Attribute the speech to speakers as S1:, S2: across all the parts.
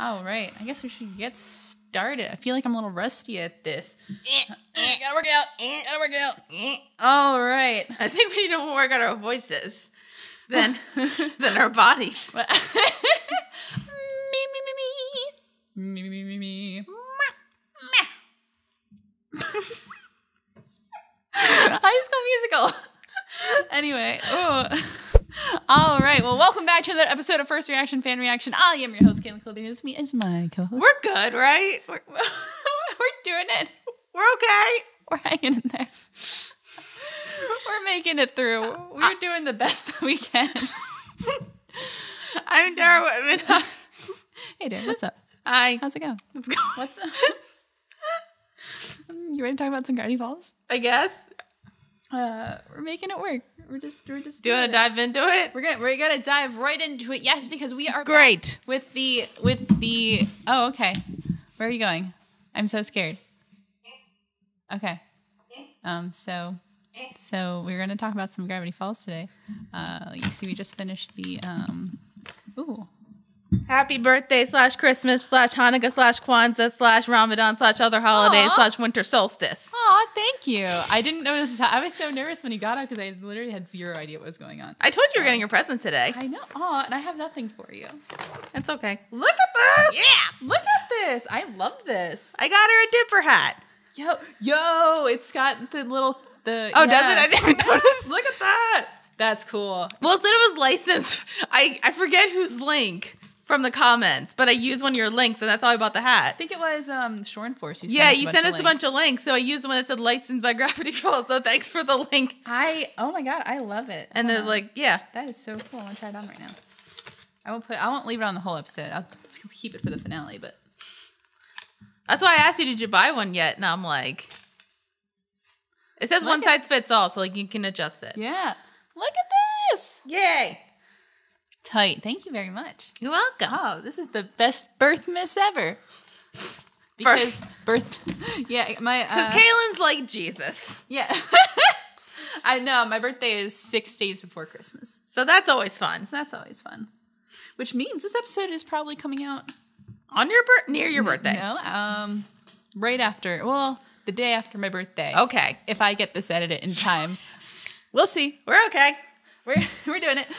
S1: All right. I guess we should get started. I feel like I'm a little rusty at this. Gotta work it out. Gotta work it out. All right.
S2: I think we need to work on our voices than our bodies.
S1: Me. High School Musical. Anyway, all right. Well, welcome back to another episode of First Reaction Fan Reaction. I am your host, Cailin. With me is my co-host.
S2: We're good, right?
S1: We're doing it.
S2: We're okay.
S1: We're hanging in there. We're making it through. We're doing the best that we can.
S2: I'm Dara Whitman.
S1: Hey, Darren. What's up?
S2: Hi.
S1: How's it going?
S2: Let's go.
S1: What's up? You ready to talk about some Gravity Falls?
S2: I guess.
S1: We're making it work. We're just.
S2: Do you want to dive into it?
S1: We're gonna dive right into it. Yes, because we are
S2: great
S1: with the. Oh, okay. Where are you going? I'm so scared. Okay. So we're gonna talk about some Gravity Falls today. You see, we just finished the. Ooh.
S2: Happy birthday / Christmas / Hanukkah / Kwanzaa / Ramadan / other holidays / winter solstice.
S1: Aw, thank you. I didn't notice. I was so nervous when you got up because I literally had zero idea what was going on.
S2: I told you were getting your present today.
S1: I know. Aw, and I have nothing for you.
S2: It's okay.
S1: Look at this.
S2: Yeah.
S1: Look at this. I love this.
S2: I got her a dipper hat.
S1: Yo, it's got the little.
S2: Does it? I didn't notice.
S1: Look at that. That's cool.
S2: Well, it said it was licensed. I forget whose link from the comments, but I used one of your links, and that's how I bought the hat.
S1: I think it was Shore and Force.
S2: You sent us a bunch of links, so I used the one that said licensed by Gravity Falls, so thanks for the link.
S1: Oh my god, I love it.
S2: And there's
S1: That is so cool. I want to try it on right now. I won't leave it on the whole episode. I'll keep it for the finale, but.
S2: That's why I asked you, did you buy one yet? And I'm like, it says one size fits all, so you can adjust it.
S1: Yeah. Look at this.
S2: Yay.
S1: Tight. Thank you very much.
S2: You're welcome.
S1: Oh, this is the best birth miss ever. Because yeah, my
S2: Cailin's like Jesus.
S1: Yeah. I know, my birthday is 6 days before Christmas.
S2: So that's always fun.
S1: So that's always fun. Which means this episode is probably coming out
S2: on near your birthday.
S1: No, right after. Well, the day after my birthday.
S2: Okay.
S1: If I get this edited in time. We'll see.
S2: We're okay.
S1: We're doing it.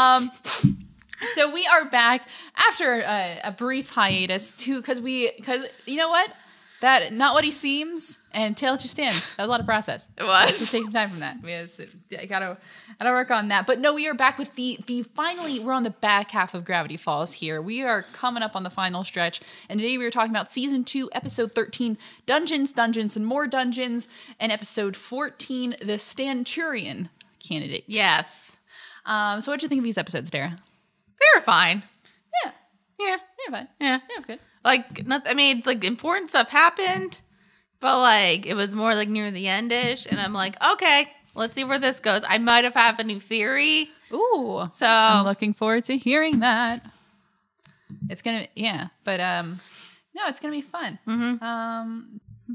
S1: So we are back after a brief hiatus because you know what? That Not What He Seems and Tale That You Stand. That was a lot of process.
S2: It was.
S1: Let's take some time from that. I gotta work on that. But no, we are back with the finally, we're on the back half of Gravity Falls here. We are coming up on the final stretch. And today we were talking about Season 2, Episode 13, Dungeons, and More Dungeons, and Episode 14, The Stanturian Candidate.
S2: Yes.
S1: So what'd you think of these episodes, Dara?
S2: They were fine.
S1: Yeah. They're fine.
S2: Yeah.
S1: Good.
S2: Important stuff happened, but it was more near the end-ish, and I'm like, okay, let's see where this goes. I might have a new theory.
S1: Ooh.
S2: So
S1: I'm looking forward to hearing that. It's gonna, but no, it's gonna be fun.
S2: Mm-hmm.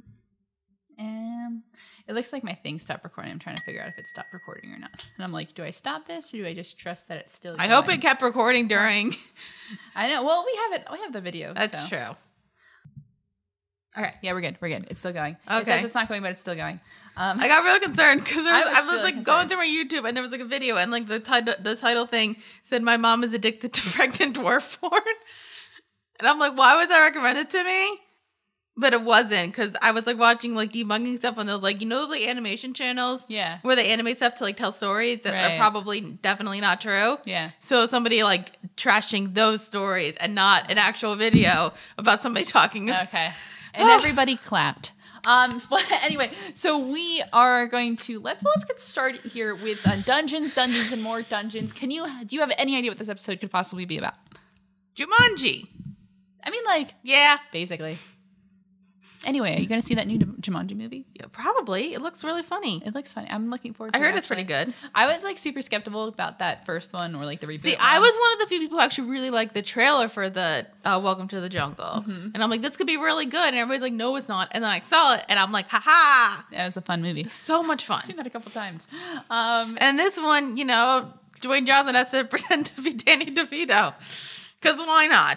S1: It looks like my thing stopped recording. I'm trying to figure out if it stopped recording or not. And I'm like, do I stop this or do I just trust that it's still going?
S2: I hope it kept recording during.
S1: I know. Well, we have the video.
S2: That's true.
S1: Okay. Yeah, we're good. It's still going.
S2: Okay.
S1: It says it's not going, but it's still going.
S2: I got real concerned because I was
S1: really
S2: going through my YouTube and there was a video and the title thing said my mom is addicted to pregnant dwarf porn. And I'm like, why was that recommended to me? But it wasn't, because I was watching debunking stuff on those those animation channels,
S1: yeah,
S2: where they animate stuff to tell stories that are probably definitely not true.
S1: Yeah. So
S2: somebody trashing those stories and not an actual video about somebody talking.
S1: Okay. And everybody clapped. But anyway, so we are going to let's get started here with Dungeons, and More Dungeons. Do you have any idea what this episode could possibly be about?
S2: Jumanji.
S1: I mean,
S2: yeah,
S1: basically. Anyway, are you going to see that new Jumanji movie?
S2: Yeah, probably. It looks really funny.
S1: It looks funny. I'm looking forward to it.
S2: I heard it's pretty good.
S1: I was super skeptical about that first one or the reboot.
S2: See, I was one of the few people who actually really liked the trailer for the Welcome to the Jungle. Mm-hmm. And I'm like, this could be really good. And everybody's like, no, it's not. And then I saw it and I'm like, haha.
S1: That was a fun movie.
S2: So much fun.
S1: I've seen that a couple times.
S2: And this one, Dwayne Johnson has to pretend to be Danny DeVito. Because why not?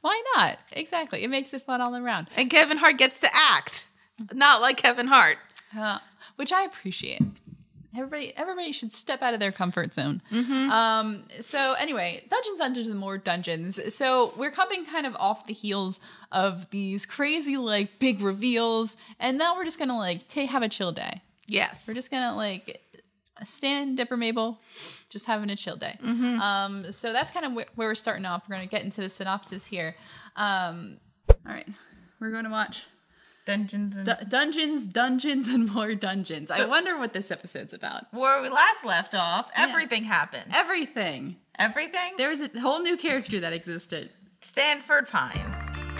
S1: Why not? Exactly. It makes it fun all around.
S2: And Kevin Hart gets to act. Not like Kevin Hart.
S1: Which I appreciate. Everybody should step out of their comfort zone. So anyway, Dungeons and More Dungeons. So we're coming kind of off the heels of these crazy like big reveals, and now we're just gonna like have a chill day.
S2: Yes.
S1: We're just gonna like Stan, Dipper, Mabel, just having a chill day. So that's kind of where we're starting off. We're gonna get into the synopsis here. All right, we're going to watch Dungeons and More Dungeons. So, I wonder what this episode's about.
S2: Where we last left off, everything happened.
S1: Everything?
S2: There
S1: was a whole new character that existed.
S2: Stanford Pines.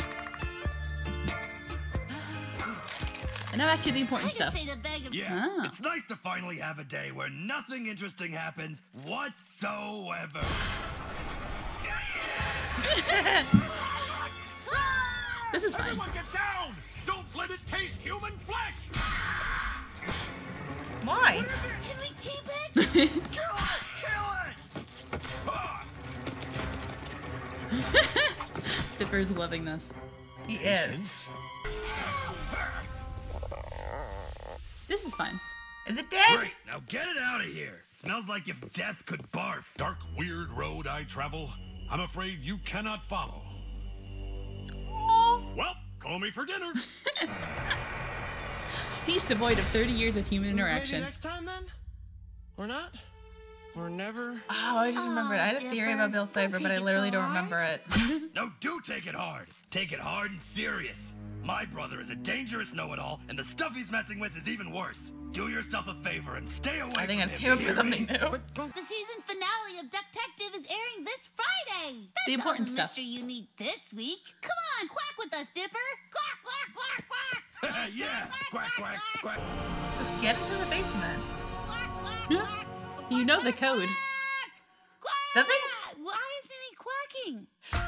S1: And now back to the important stuff.
S3: Yeah, It's nice to finally have a day where nothing interesting happens whatsoever.
S1: This is fine.
S3: Everyone get down! Don't let it taste human flesh!
S2: Why?
S4: Can we keep it?
S3: Kill it!
S1: Dipper's loving this.
S2: He is.
S1: This is fine.
S2: Is it dead?
S3: Great, now get it out of here. Smells like if death could barf.
S5: Dark, weird road I travel. I'm afraid you cannot follow.
S3: Well, call me for dinner.
S1: He's devoid of 30 years of human
S6: Maybe
S1: interaction.
S6: next time then? Or not? Or never?
S2: Oh, I just remembered. I had a theory about Bill Cipher, but I literally don't remember it.
S3: No, do take it hard. Take it hard and serious. My brother is a dangerous know-it-all, and the stuff he's messing with is even worse. Do yourself a favor and stay away
S2: I think
S3: from
S2: I'm
S3: him.
S2: here for something new.
S4: The season finale of Ducktective is airing this Friday. That's
S1: The important
S4: all the
S1: stuff.
S4: mystery you need this week. Come on, quack with us, Dipper. Quack, quack, quack, quack.
S3: Yeah, quack, quack, quack.
S2: Just get into the basement.
S4: Quack, quack,
S1: Yeah.
S4: quack.
S1: You know the code.
S4: Quack.
S2: Does he?
S4: Why isn't he quacking?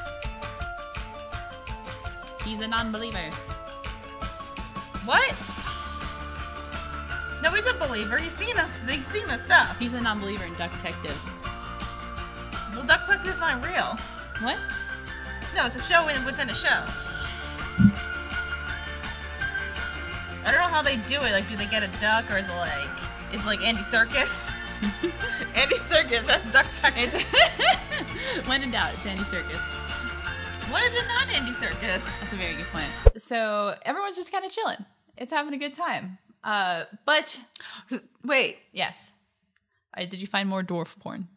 S1: He's a non-believer.
S2: What? No, he's a believer. He's seen us. They've seen the stuff.
S1: He's a non-believer in Ducktective.
S2: Well, Ducktective's not real.
S1: What?
S2: No, it's a show within a show. I don't know how they do it. Like, do they get a duck, or is it like Andy Serkis? Andy Serkis, that's Ducktective.
S1: When in doubt, it's Andy Serkis.
S2: What is it not Andy Serkis?
S1: That's a very good point. So everyone's just kind of chilling. It's having a good time. But
S2: Wait.
S1: yes, did you find more dwarf porn?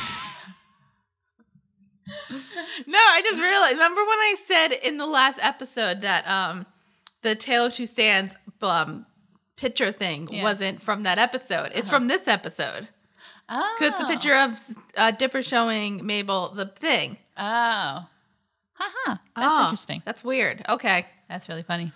S2: No, I just realized. Remember when I said in the last episode that the Tale of Two Stands picture thing wasn't from that episode? It's from this episode.
S1: Oh,
S2: 'Cause it's a picture of Dipper showing Mabel the thing.
S1: Oh, haha. That's interesting.
S2: That's weird. Okay.
S1: That's really funny.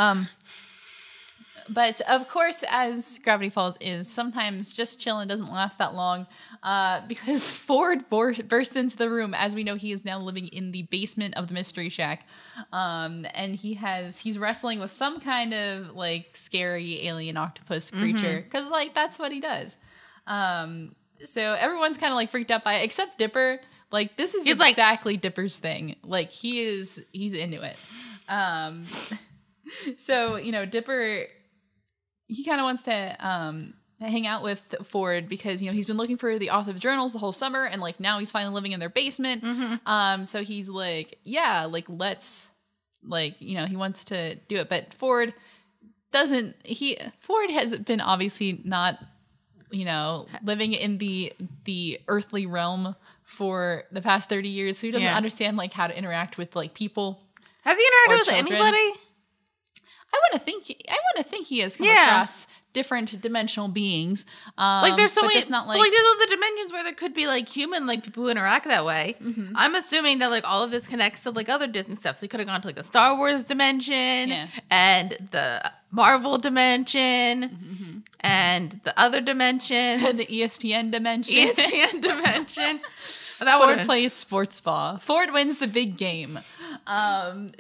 S1: But of course, as Gravity Falls is, sometimes just chilling doesn't last that long because Ford bursts into the room. As we know, he is now living in the basement of the Mystery Shack. And he's wrestling with some kind of like scary alien octopus creature because like that's what he does. So everyone's kind of like freaked out by it, except Dipper. Like this is exactly Dipper's thing. Like he's into it. So, you know, Dipper, he kind of wants to hang out with Ford because, you know, he's been looking for the author of journals the whole summer and like now he's finally living in their basement. So he's like, yeah, like let's like, you know, he wants to do it. But Ford has been obviously not, you know, living in the earthly realm for the past 30 years. So he doesn't understand like how to interact with like people.
S2: Has he interacted with
S1: children.
S2: anybody?
S1: I want to think he has come across different dimensional beings.
S2: Like there's so
S1: but
S2: many,
S1: just not like
S2: like there's other dimensions where there could be like human, like people who interact that way. I'm assuming that like all of this connects to like other Disney stuff. So he could have gone to like the Star Wars dimension and the Marvel dimension and the other dimension,
S1: the ESPN dimension.
S2: ESPN dimension.
S1: Ford plays sports ball. Ford wins the big game. But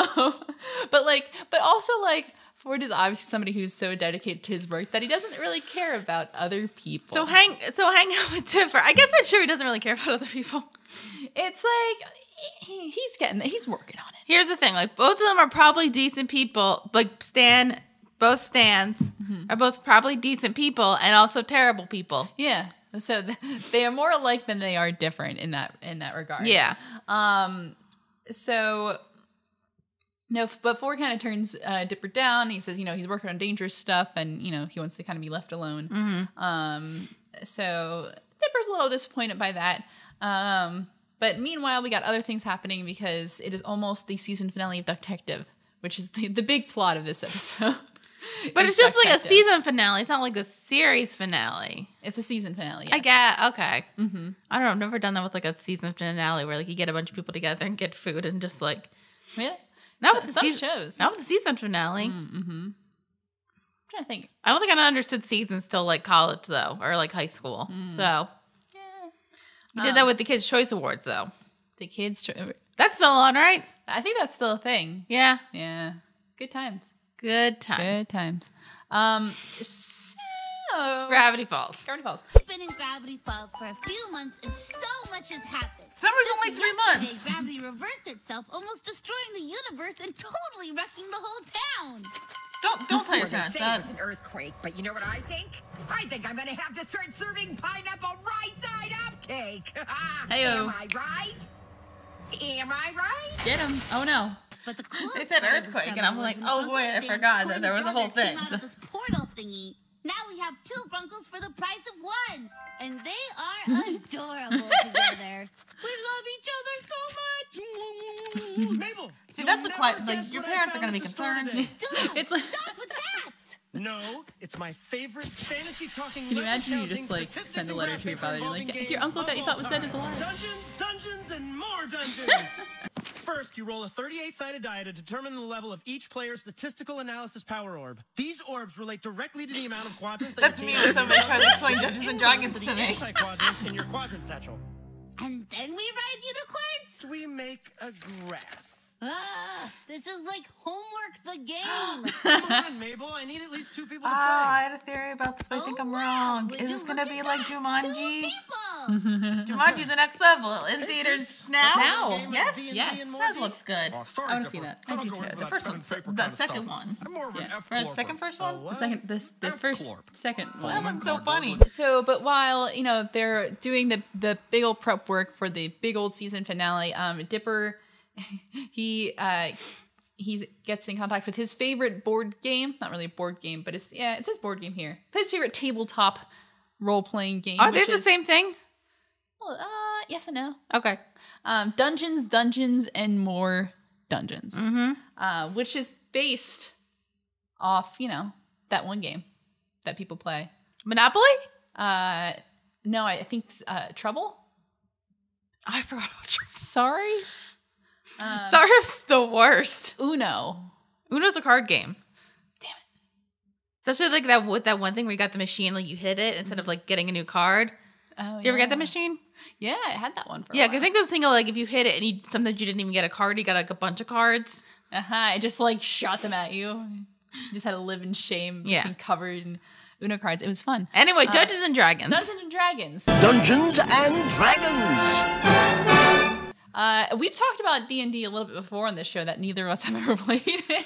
S1: also like Ford is obviously somebody who's so dedicated to his work that he doesn't really care about other people.
S2: So hang out with Dipper. I guess that's true. He doesn't really care about other people.
S1: It's like he's working on it.
S2: Here's the thing, like both of them are probably decent people. Like both Stans are both probably decent people and also terrible people.
S1: Yeah. So they are more alike than they are different in that regard.
S2: Yeah.
S1: So no, but Ford kind of turns Dipper down. He says, he's working on dangerous stuff, and he wants to kind of be left alone.
S2: Mm-hmm.
S1: So Dipper's a little disappointed by that. But meanwhile, we got other things happening because it is almost the season finale of Ducktective, which is the big plot of this episode.
S2: But it's just like a season finale. It's not like a series finale.
S1: It's a season finale. Yes.
S2: I get okay.
S1: Mm-hmm.
S2: I don't know. I've never done that with like a season finale where like you get a bunch of people together and get food and just like.
S1: Really?
S2: Not with the
S1: some
S2: season,
S1: shows.
S2: Not with the season finale.
S1: Mm-hmm. I'm trying to think.
S2: I don't think I understood seasons till like college though, or like high school. So
S1: yeah,
S2: we did that with the Kids' Choice Awards though.
S1: The Kids'
S2: That's still on, right?
S1: I think that's still a thing.
S2: Yeah.
S1: Yeah. Good times.
S2: Good time.
S1: Good times. So
S2: Gravity Falls.
S1: Gravity Falls.
S4: It's been in Gravity Falls for a few months, and so much has happened.
S2: Summer's
S4: Just
S2: only 3
S4: yesterday,
S2: months.
S4: Gravity reversed itself, almost destroying the universe and totally wrecking the whole town.
S2: Don't tell your
S7: Well,
S2: parents
S7: they say
S2: that.
S7: it was an earthquake, but you know what I think? I think I'm gonna have to start serving pineapple right side up cake.
S1: Heyo.
S7: Am I right? Am I right?
S1: Get him. Oh no.
S4: But the coolest
S2: They said
S4: part of the
S2: earthquake, and
S4: summer
S2: I'm
S4: was
S2: like,
S4: when
S2: oh,
S4: Uncle
S2: boy, I
S4: Stan's
S2: forgot that
S4: twin
S2: there was a whole
S4: brother came
S2: thing.
S4: out of this portal thingy. Now we have 2 Brunkles for the price of 1, and they are adorable together. We love each other so much.
S6: Mabel!
S2: See, that's
S6: you'll
S2: a quite
S6: never
S2: like
S6: guess
S2: your
S6: what I
S2: parents are
S6: found
S2: gonna be
S6: at the store
S2: concerned.
S6: today.
S4: Dogs,
S1: It's like-
S4: dogs with hats.
S6: No, it's my favorite fantasy talking.
S1: Can you imagine you just like send a letter to your father and you're like, your uncle that you thought was dead is alive?
S6: Dungeons, and more dungeons. First, you roll a 38-sided die to determine the level of each player's statistical analysis power orb. These orbs relate directly to the amount of quadrants.
S2: That's me when somebody tries to explain Dungeons and Dragons to me.
S6: Anti-quadrants in your quadrant satchel.
S4: And then we ride unicorns?
S6: We make a graph.
S4: This is like Homework the Game.
S6: Come on, Mabel. I need at least 2 people to play.
S2: I had a theory about this, but I think I'm
S4: wow.
S2: wrong.
S4: Would
S2: Is
S4: you
S2: this gonna
S4: look
S2: be
S4: at
S2: like
S4: that? 2
S2: Jumanji?
S4: people.
S2: Jumanji, the next level in theaters now.
S1: Now.
S2: Yes,
S6: D&D
S1: yes.
S6: and more
S2: that
S6: D.
S2: looks good.
S5: Oh, sorry,
S1: I wanna see
S5: Dipper.
S1: that.
S5: I
S1: I
S5: don't
S1: do
S5: go
S1: too.
S5: in for
S2: The
S5: that
S2: first
S5: pen
S2: one,
S5: and paper
S2: the
S5: kind of
S2: second
S5: stuff.
S2: one.
S5: I'm more of an
S1: Yeah.
S5: F
S2: Or the second first one.
S1: The second, the
S5: F
S1: first,
S5: Corp.
S1: second
S2: That
S1: one.
S2: one's so funny.
S1: So, but while they're doing the big old prep work for the big old season finale, Dipper, he gets in contact with his favorite board game. Not really a board game, but it says board game here. His favorite tabletop role playing game.
S2: Are they
S1: which
S2: the
S1: is,
S2: same thing?
S1: Well, yes and no.
S2: Okay.
S1: Dungeons, and more dungeons.
S2: Mm-hmm.
S1: Which is based off, that one game that people play.
S2: Monopoly?
S1: No, I think Trouble.
S2: I forgot what you
S1: Sorry.
S2: Sorry's the worst.
S1: Uno.
S2: Uno's a card game.
S1: Damn it.
S2: Especially like that with that one thing where you got the machine, like you hit it instead of like getting a new card.
S1: Oh,
S2: You ever get the machine?
S1: Yeah, I had that one for
S2: Yeah,
S1: a
S2: 'cause I
S1: while.
S2: think the thing of like if you hit it and sometimes you didn't even get a card, you got like a bunch of cards.
S1: I just like shot them at you. You just had to live in shame,
S2: Yeah.
S1: being covered in Uno cards. It was fun.
S2: Anyway, Dungeons and Dragons.
S1: Dungeons and Dragons.
S8: Dungeons and Dragons.
S1: We've talked about D&D a little bit before on this show that neither of us have ever played it.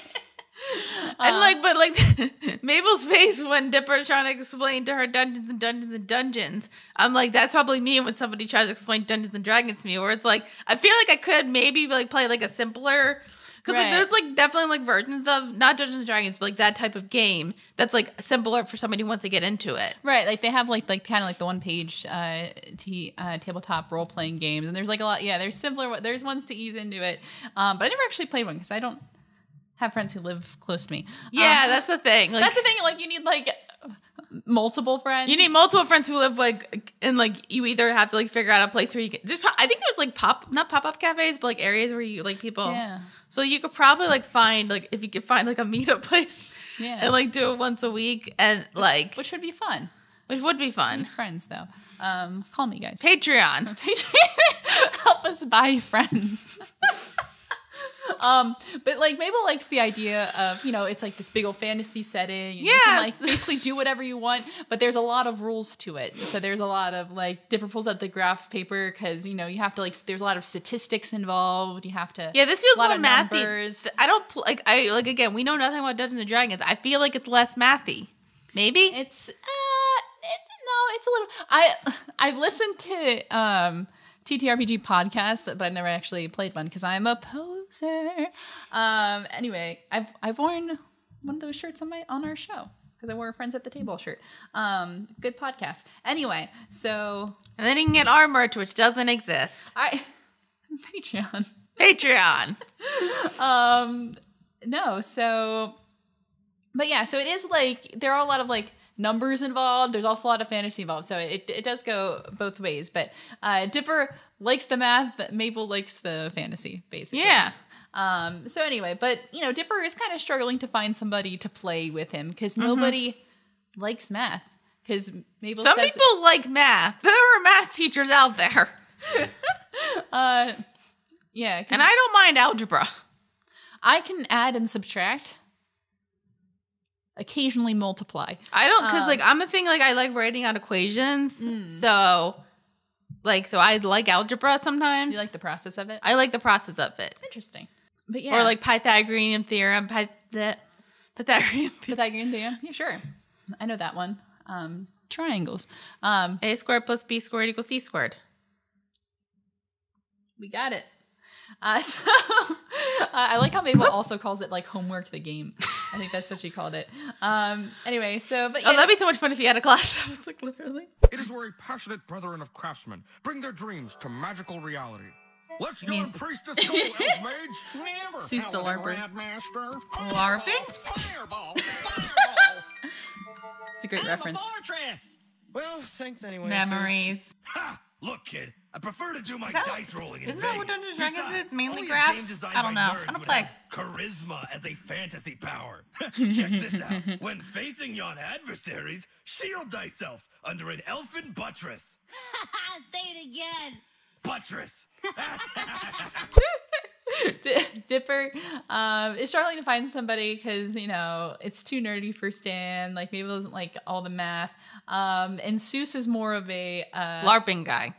S2: And Mabel's face when Dipper's trying to explain to her Dungeons and Dungeons and Dungeons. I'm like, that's probably me when somebody tries to explain Dungeons and Dragons to me, where it's like, I feel like I could maybe like play like a simpler, because
S1: Right.
S2: there's like definitely like versions of not Dungeons and Dragons, but like that type of game that's like simpler for somebody who wants to get into it.
S1: Right, like they have like kind of like the one page tabletop role playing games, and there's like a lot. Yeah, there's simpler. There's ones to ease into it, but I never actually played one because I don't have friends who live close to me.
S2: Yeah, that's the thing. Like,
S1: That's the thing. Like you need like multiple friends.
S2: you need multiple friends who live like, and like you either have to like figure out a place where you can. I think there's like not pop up cafes, but like areas where you like people.
S1: Yeah.
S2: So you could probably like find like if you could find like a meetup place.
S1: Yeah.
S2: And like do it once a week and like
S1: Which would be fun.
S2: which would be fun.
S1: Friends though. Call me guys.
S2: Patreon.
S1: Help us buy friends. But like Mabel likes the idea of, it's like this big old fantasy setting. And you
S2: Yes.
S1: can like basically do whatever you want, but there's a lot of rules to it. So there's a lot of like Dipper pulls out the graph paper because, you have to like, there's a lot of statistics involved. You have to.
S2: Yeah, this feels
S1: a lot
S2: more
S1: of
S2: mathy.
S1: numbers.
S2: I don't again, we know nothing about Dungeons and Dragons. I feel like it's less mathy. Maybe?
S1: It's, no, it's a little, I've listened to, TTRPG podcasts, but I've never actually played one because I'm a poser. Anyway, I've worn one of those shirts on our show because I wore a Friends at the Table shirt. Good podcast. Anyway, so
S2: And then you can get our merch, which doesn't exist.
S1: Patreon.
S2: Patreon.
S1: But yeah, so it is like there are a lot of like numbers involved. There's also a lot of fantasy involved. So it does go both ways. But Dipper likes the math, but Mabel likes the fantasy, basically.
S2: Yeah.
S1: So anyway, but Dipper is kind of struggling to find somebody to play with him because nobody likes math. Because Mabel
S2: Some
S1: says
S2: people like math. There are math teachers out there.
S1: yeah,
S2: And I don't mind algebra.
S1: I can add and subtract. Occasionally multiply.
S2: I don't, because I'm a thing, I like writing out equations. So I like algebra sometimes.
S1: You like the process of it?
S2: I like the process of it.
S1: Interesting. But yeah.
S2: Or like Pythagorean theorem. Pythagorean
S1: Pythagorean theorem? Yeah, sure. I know that one. Triangles.
S2: A squared plus B squared equals C squared.
S1: We got it. I like how Mabel also calls it like homework the game. I think that's what she called it. Anyway, but yeah.
S2: Oh, that'd be so much fun if you had a class. I was like, literally.
S5: It is where a passionate brethren of craftsmen bring their dreams to magical reality. Let's go and priestess go, elf mage.
S6: Never.
S1: Seuss the
S6: Paladin
S1: LARPer.
S6: Master.
S2: LARPing?
S6: Fireball! Fireball!
S1: It's a great
S6: I'm
S1: reference.
S6: a fortress! Well, thanks anyway.
S2: Memories.
S3: Ha! Look, kid, I prefer to do my
S2: that-
S3: dice rolling in
S2: isn't
S3: Vegas.
S2: that what Dungeons and Dragons is?
S3: Besides,
S2: It's mainly
S3: only a
S2: graphs?
S3: game designed
S2: I don't
S3: by
S2: know.
S3: nerds
S2: I don't
S3: would
S2: play.
S3: have charisma as a fantasy power. Check this out. When facing yon adversaries, shield thyself under an elfin buttress.
S4: Say it again.
S3: Buttress.
S1: Dipper is struggling to find somebody because it's too nerdy for Stan. Like Mabel doesn't like all the math, and Seuss is more of a
S2: LARPing guy.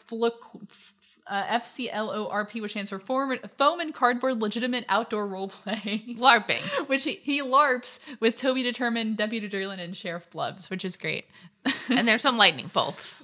S1: FCLORP, which stands for Foam and Cardboard Legitimate Outdoor Roleplay.
S2: LARPing.
S1: Which he LARPs with Toby Determined, Deputy Drillin, and Sheriff Blubs, which is great.
S2: And there's some lightning bolts.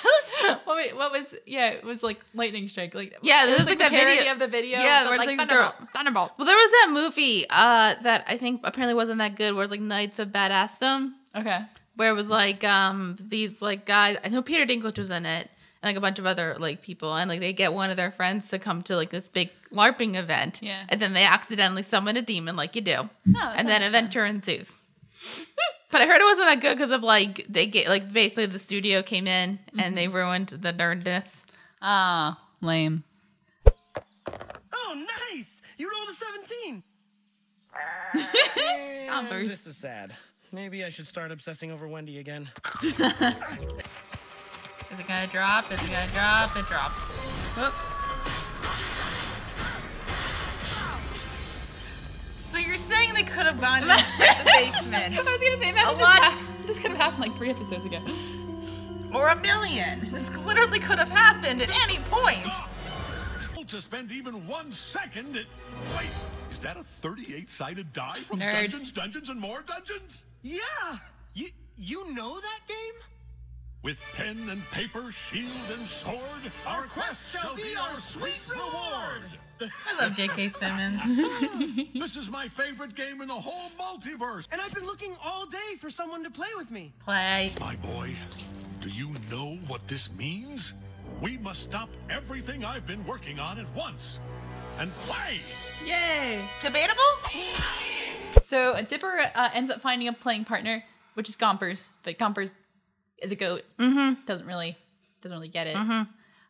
S1: It was like Lightning Strike. Like,
S2: Yeah,
S1: it
S2: there's
S1: was
S2: like
S1: the
S2: that
S1: parody
S2: video
S1: of the video.
S2: Yeah,
S1: but
S2: where
S1: like
S2: it's like the girl.
S1: Thunderbolt.
S2: Well, there was that movie that I think apparently wasn't that good, where it's like Knights of Badassdom,
S1: Okay.
S2: where it was like these like guys. I know Peter Dinklage was in it, and like a bunch of other like people, and like they get one of their friends to come to like this big LARPing event,
S1: Yeah.
S2: and then they accidentally summon a demon, like you do,
S1: that
S2: and then
S1: sounds
S2: adventure ensues. But I heard it wasn't that good because of like they get like basically the studio came in and they ruined the nerdness.
S1: Ah, lame.
S6: Oh, nice! You rolled a 17.
S1: Converse.
S6: This is sad. Maybe I should start obsessing over Wendy again.
S2: Is it gonna drop? Is it gonna drop? It dropped. Whoop. So you're saying they could have gone into the basement?
S1: I was gonna say, imagine this could have happened like 3 episodes ago.
S2: Or a million. This literally could have happened at any point.
S5: To spend even 1 second at... Wait, is that a 38-sided die from
S1: Nerd.
S5: Dungeons, and More Dungeons?
S6: Yeah! You know that game?
S5: With pen and paper, shield and sword, our quest shall be our sweet reward!
S2: I love J.K. Simmons.
S5: This is my favorite game in the whole multiverse!
S6: And I've been looking all day for someone to play with me.
S2: Play.
S5: My boy, do you know what this means? We must stop everything I've been working on at once and play!
S1: Yay!
S2: Debatable?
S1: So Dipper ends up finding a playing partner, which is Gompers. But Gompers is a goat.
S2: Mm-hmm.
S1: Doesn't really get it.
S2: Mm-hmm.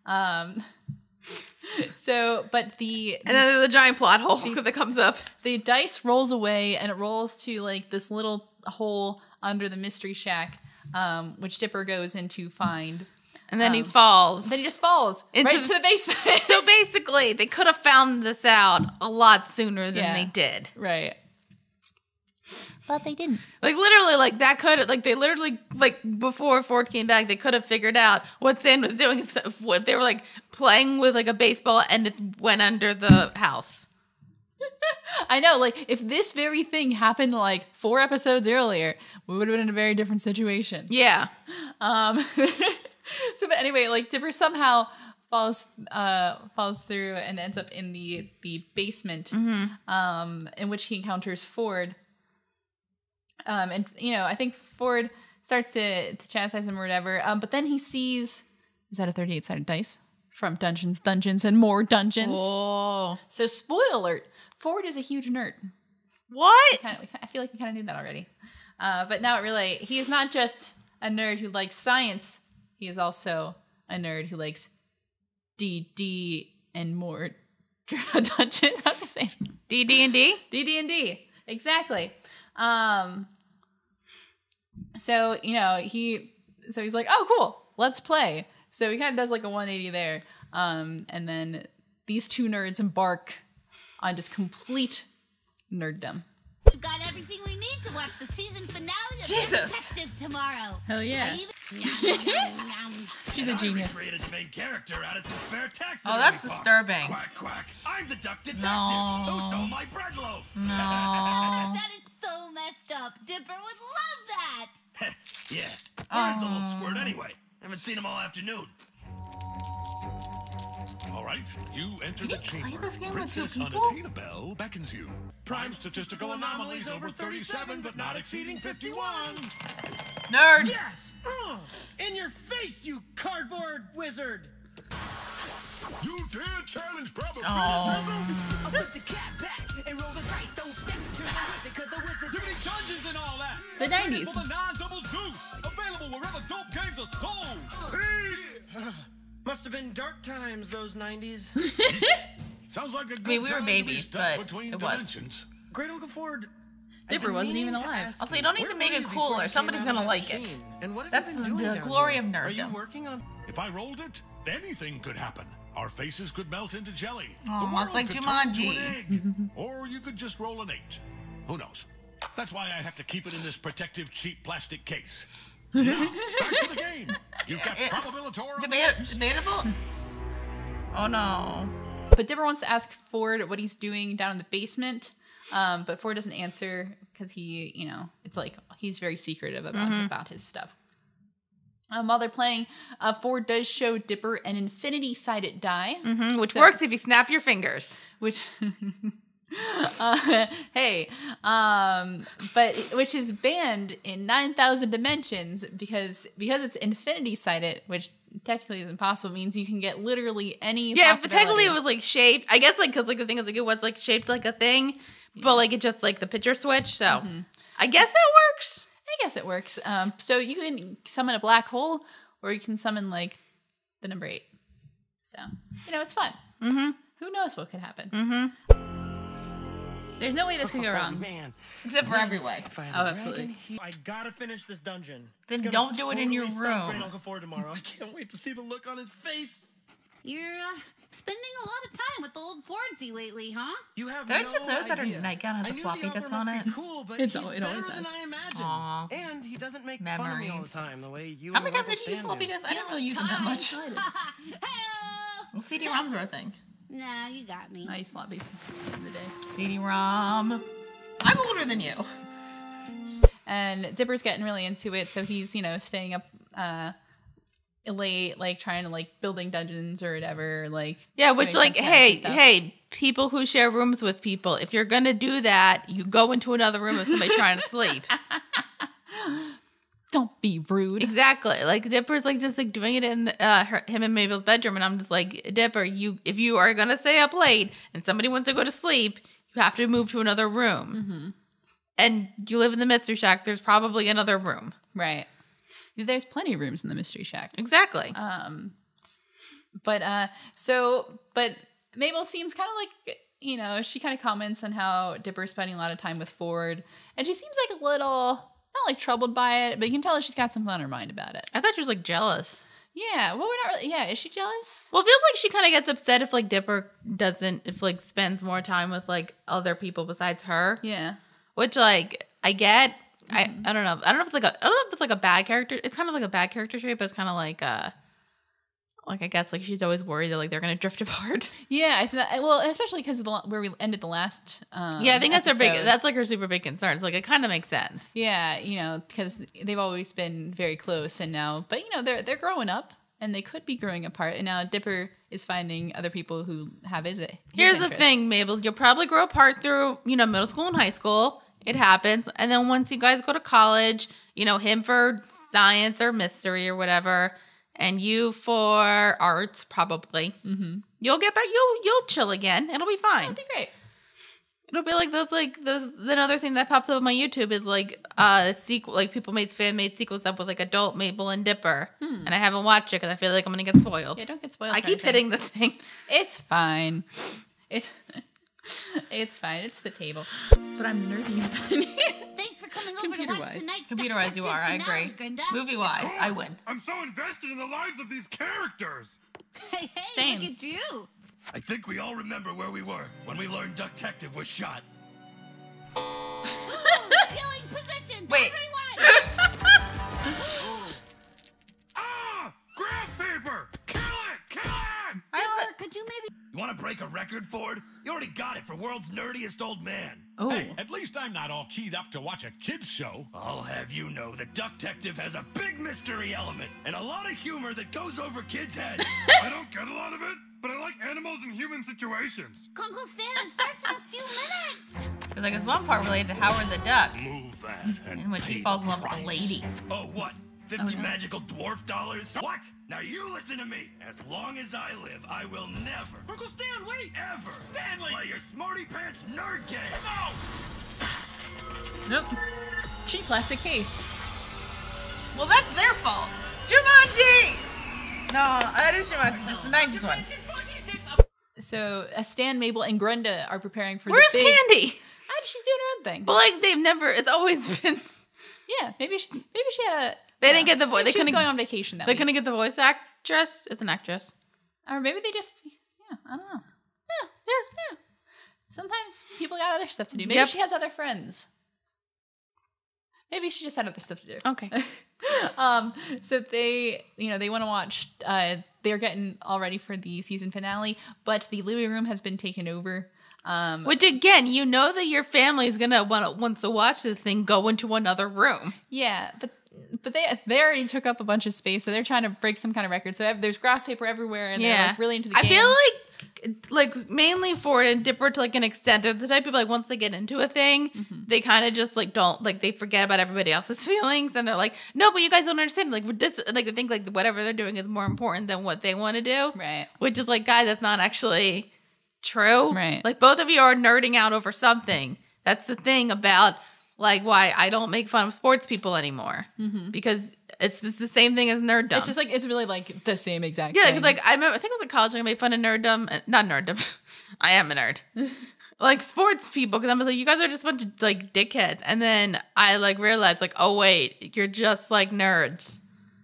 S1: But the
S2: And then there's a giant plot hole that comes up.
S1: the dice rolls away and it rolls to like this little hole under the mystery shack, which Dipper goes in to find.
S2: And then he falls.
S1: Then he just falls right into the basement.
S2: So basically, they could have found this out a lot sooner than they did.
S1: Right. But they didn't.
S2: Like, literally, like, that could, like, they literally, like, before Ford came back, they could have figured out what Sam was doing. If what they were, like, playing with, like, a baseball and it went under the house.
S1: I know, like, if this very thing happened, like, 4 episodes earlier, we would have been in a very different situation.
S2: Yeah.
S1: So, but anyway, like, Dipper somehow falls through and ends up in the basement, in which he encounters Ford. And, you know, I think Ford starts to chastise him or whatever. But then he sees, is that a 38-sided dice? From Dungeons, and More Dungeons.
S2: Oh.
S1: So, spoiler alert, Ford is a huge nerd.
S2: What?
S1: I feel like we kind of knew that already. But now he is not just a nerd who likes science. He is also a nerd who likes D&D and more Dungeons. How's it say?
S2: D&D?
S1: D&D. Exactly. So, you know, he's like, oh, cool, let's play. So he kind of does like a 180 there. And then these two nerds embark on just complete nerddom.
S4: We've got everything we need to watch the season finale of
S2: Jesus.
S4: Ducktective tomorrow.
S1: Hell yeah. She's a genius.
S3: I recreated the main character out of some spare text.
S2: Oh, that's disturbing.
S3: Quack, quack. I'm the Duck Detective
S2: No.
S3: who stole my bread loaf.
S2: No.
S4: That is so messed up. Dipper would love that.
S3: Yeah. Where's the little squirt anyway? Haven't seen him all afternoon.
S5: All right, you enter the chamber.
S2: this game with
S5: Princess
S2: two people?
S5: Unattainable beckons you. Prime statistical anomalies over 37, but not exceeding 51.
S2: Nerd.
S6: Yes! In your face, you cardboard wizard!
S5: You dare challenge Brother
S2: Oh.
S6: I'll put the cat back and roll the dice. Don't step to the wizard, cause the wizard... Too many dungeons and all that!
S1: The 90s.
S6: For the non-double deuce! Available wherever dope games are sold! Peace! Must have been dark times, those 90s.
S5: Sounds like a good
S2: we were
S5: time to
S2: babies,
S5: be stuck
S2: but
S5: between
S2: it was.
S5: dimensions.
S6: Great Uncle Ford...
S1: Dipper wasn't even alive.
S2: Also, you don't need to make it cooler. Somebody's gonna like it. That's the glory of
S6: Are you
S2: nerddom.
S6: working on...
S5: If I rolled it, anything could happen. Our faces could melt into jelly.
S2: Aw,
S5: the world
S2: it's like
S5: could turn into
S2: Jumanji.
S5: an egg. Or you could just roll an 8. Who knows? That's why I have to keep it in this protective, cheap plastic case. Now, back to the game. You've got probabilitor on the
S2: Debatable? Oh no.
S1: But Dipper wants to ask Ford what he's doing down in the basement. But Ford doesn't answer because he, you know, it's like he's very secretive about his stuff. While they're playing, Ford does show Dipper an infinity-sided die.
S2: Which works if you snap your fingers.
S1: Which, which is banned in 9,000 dimensions because it's infinity-sided, which technically is impossible. It means you can get literally any.
S2: Yeah, but technically it was like shaped. I guess like because like the thing is like it was like shaped like a thing, but like it just like the picture switch. So I guess that works.
S1: I guess it works. So you can summon a black hole, or you can summon like the number 8. So you know it's fun. Who knows what could happen? There's no way this could go wrong.
S6: Man.
S2: Except for every way.
S6: If I had
S1: Oh,
S6: a
S1: absolutely.
S6: dragon, I gotta finish this dungeon.
S2: Then
S6: It's gonna
S2: don't do it in your
S6: totally stump
S2: room.
S6: Great Uncle Ford tomorrow. I can't wait to see the look on his face.
S4: You're spending a lot of time with the old Fordsy lately, huh?
S6: You have
S2: Did I
S6: no
S2: just notice that her
S6: idea.
S2: nightgown has
S6: I
S2: a
S6: knew
S2: floppy
S6: the offer
S2: disk
S6: must
S2: on
S6: be
S2: it?
S6: Cool, but
S1: It
S6: he's
S1: always
S6: better
S1: does.
S6: than I imagined.
S2: Aw.
S6: And he doesn't make fun of me all
S2: Memories.
S6: the time the way you
S2: How
S6: and
S2: many times
S6: Uncle
S2: did you use
S6: Stan
S2: floppy
S6: do.
S2: disks? I didn't really use them that much.
S4: Hey-oh!
S2: Well, CD-ROMs were a thing.
S4: Nah, you got me.
S1: I used floppies in the day.
S2: CD-ROM. I'm older than you.
S1: And Dipper's getting really into it, so he's, you know, staying up late, like trying to like building dungeons or whatever, like
S2: Yeah, which
S1: doing
S2: like,
S1: fun science
S2: hey,
S1: stuff.
S2: hey, people who share rooms with people, if you're gonna do that, you go into another room with somebody trying to sleep.
S1: Don't be rude.
S2: Exactly. Like Dipper's like just like doing it in him and Mabel's bedroom, and I'm just like, Dipper, if you are gonna stay up late and somebody wants to go to sleep, you have to move to another room. And you live in the Mystery Shack. There's probably another room.
S1: Right. There's plenty of rooms in the Mystery Shack.
S2: Exactly.
S1: But Mabel seems kind of like, you know, she kind of comments on how Dipper's spending a lot of time with Ford, and she seems like a little, not like troubled by it, but you can tell that she's got something on her mind about it.
S2: I thought she was like jealous.
S1: Yeah, well, we're not really. Yeah, is she jealous?
S2: Well, it feels like she kind of gets upset if like Dipper spends more time with like other people besides her.
S1: Yeah.
S2: Which like I get. I don't know. I don't know if it's like a bad character. It's kind of like a bad character trait, but it's kind of like I guess like she's always worried that like they're gonna drift apart.
S1: Yeah, well, especially because where we ended the last.
S2: Yeah, I think that's
S1: episode.
S2: that's like her super big concern. So like it kind of makes sense.
S1: Yeah, because they've always been very close, and now, but they're growing up, and they could be growing apart, and now Dipper is finding other people who have his
S2: Here's
S1: interests.
S2: the thing, Mabel. You'll probably grow apart through middle school and high school. It happens, and then once you guys go to college, him for science or mystery or whatever. And you for arts, probably. Mm-hmm. You'll get back. You'll chill again. It'll be fine.
S1: It'll be great.
S2: It'll be like those. Another thing that popped up on my YouTube is like sequel. Like people fan-made sequel stuff with like adult Mabel and Dipper, and I haven't watched it because I feel like I'm gonna get spoiled.
S1: Yeah, don't get spoiled.
S2: I keep hitting the thing.
S1: It's fine. It's fine. It's the table. But I'm nerdy.
S4: Thanks for coming over to watch tonight's
S2: Computer-wise, you are. I
S4: Ducktective
S2: agree.
S4: finale, Grinda.
S2: Movie-wise, I win.
S5: I'm so invested in the lives of these characters.
S4: Hey,
S1: Same.
S4: look at you.
S3: I think we all remember where we were when we learned Ducktective was shot.
S4: Viewing positions,
S2: Wait.
S4: everyone.
S5: Graph paper! Kill it! Kill it!
S4: Dipper, could you maybe...
S3: You want to break a record, Ford? You already got it for world's nerdiest old man.
S1: Oh.
S5: Hey, at least I'm not all keyed up to watch a kid's show.
S3: I'll have you know that Ducktective has a big mystery element and a lot of humor that goes over kids' heads.
S5: I don't get a lot of it, but I like animals in human situations.
S4: Uncle Stan, it starts in a few minutes.
S2: There's like this one part related to Howard the Duck,
S5: Move that and
S2: in which he
S5: pay
S2: falls in
S5: the
S2: love with a
S5: price.
S2: lady.
S3: Oh, what? 50
S2: no.
S3: magical dwarf dollars? What? Now you listen to me. As long as I live, I will never,
S5: Uncle Stan, wait!
S3: ever play your smarty pants nerd game.
S5: No!
S1: Nope. Cheap plastic case.
S2: Well, that's their fault. Jumanji! No, that is Jumanji, just the 90s one.
S1: So Stan, Mabel, and Grenda are preparing for
S2: Where's
S1: the big...
S2: Candy?
S1: She's doing her own thing.
S2: But like they've never. It's always been.
S1: Yeah, maybe she had a...
S2: They didn't get the voice.
S1: Maybe
S2: They
S1: she was
S2: couldn't.
S1: going on vacation that
S2: They
S1: week.
S2: couldn't get the voice actress. It's an actress.
S1: Or maybe they just... Yeah, I don't know. Yeah. Sometimes people got other stuff to do. Maybe
S2: Yep.
S1: she has other friends. Maybe she just had other stuff to do.
S2: Okay.
S1: So they want to watch. They're getting all ready for the season finale, but the living room has been taken over.
S2: Which again, you know that your family is gonna once to watch this thing, go into another room.
S1: Yeah, but they already took up a bunch of space, so they're trying to break some kind of record. So there's graph paper everywhere, and they're like really into the game.
S2: I feel like mainly Ford and Dipper to like an extent, they're the type of people like once they get into a thing, they kind of just like don't like they forget about everybody else's feelings, and they're like, no, but you guys don't understand. Like with this, like they think like whatever they're doing is more important than what they want to do.
S1: Right.
S2: Which is like, guys, that's not actually true.
S1: Right.
S2: Like both of you are nerding out over something. That's the thing about like why I don't make fun of sports people anymore, because it's the same thing as nerddom.
S1: It's just like it's really like the same exact.
S2: Yeah,
S1: thing.
S2: because like I remember, I think I was in college and I made fun of nerddom. Not nerddom. I am a nerd. Like sports people, because I was like, you guys are just a bunch of like dickheads. And then I like realized like, oh wait, you're just like nerds.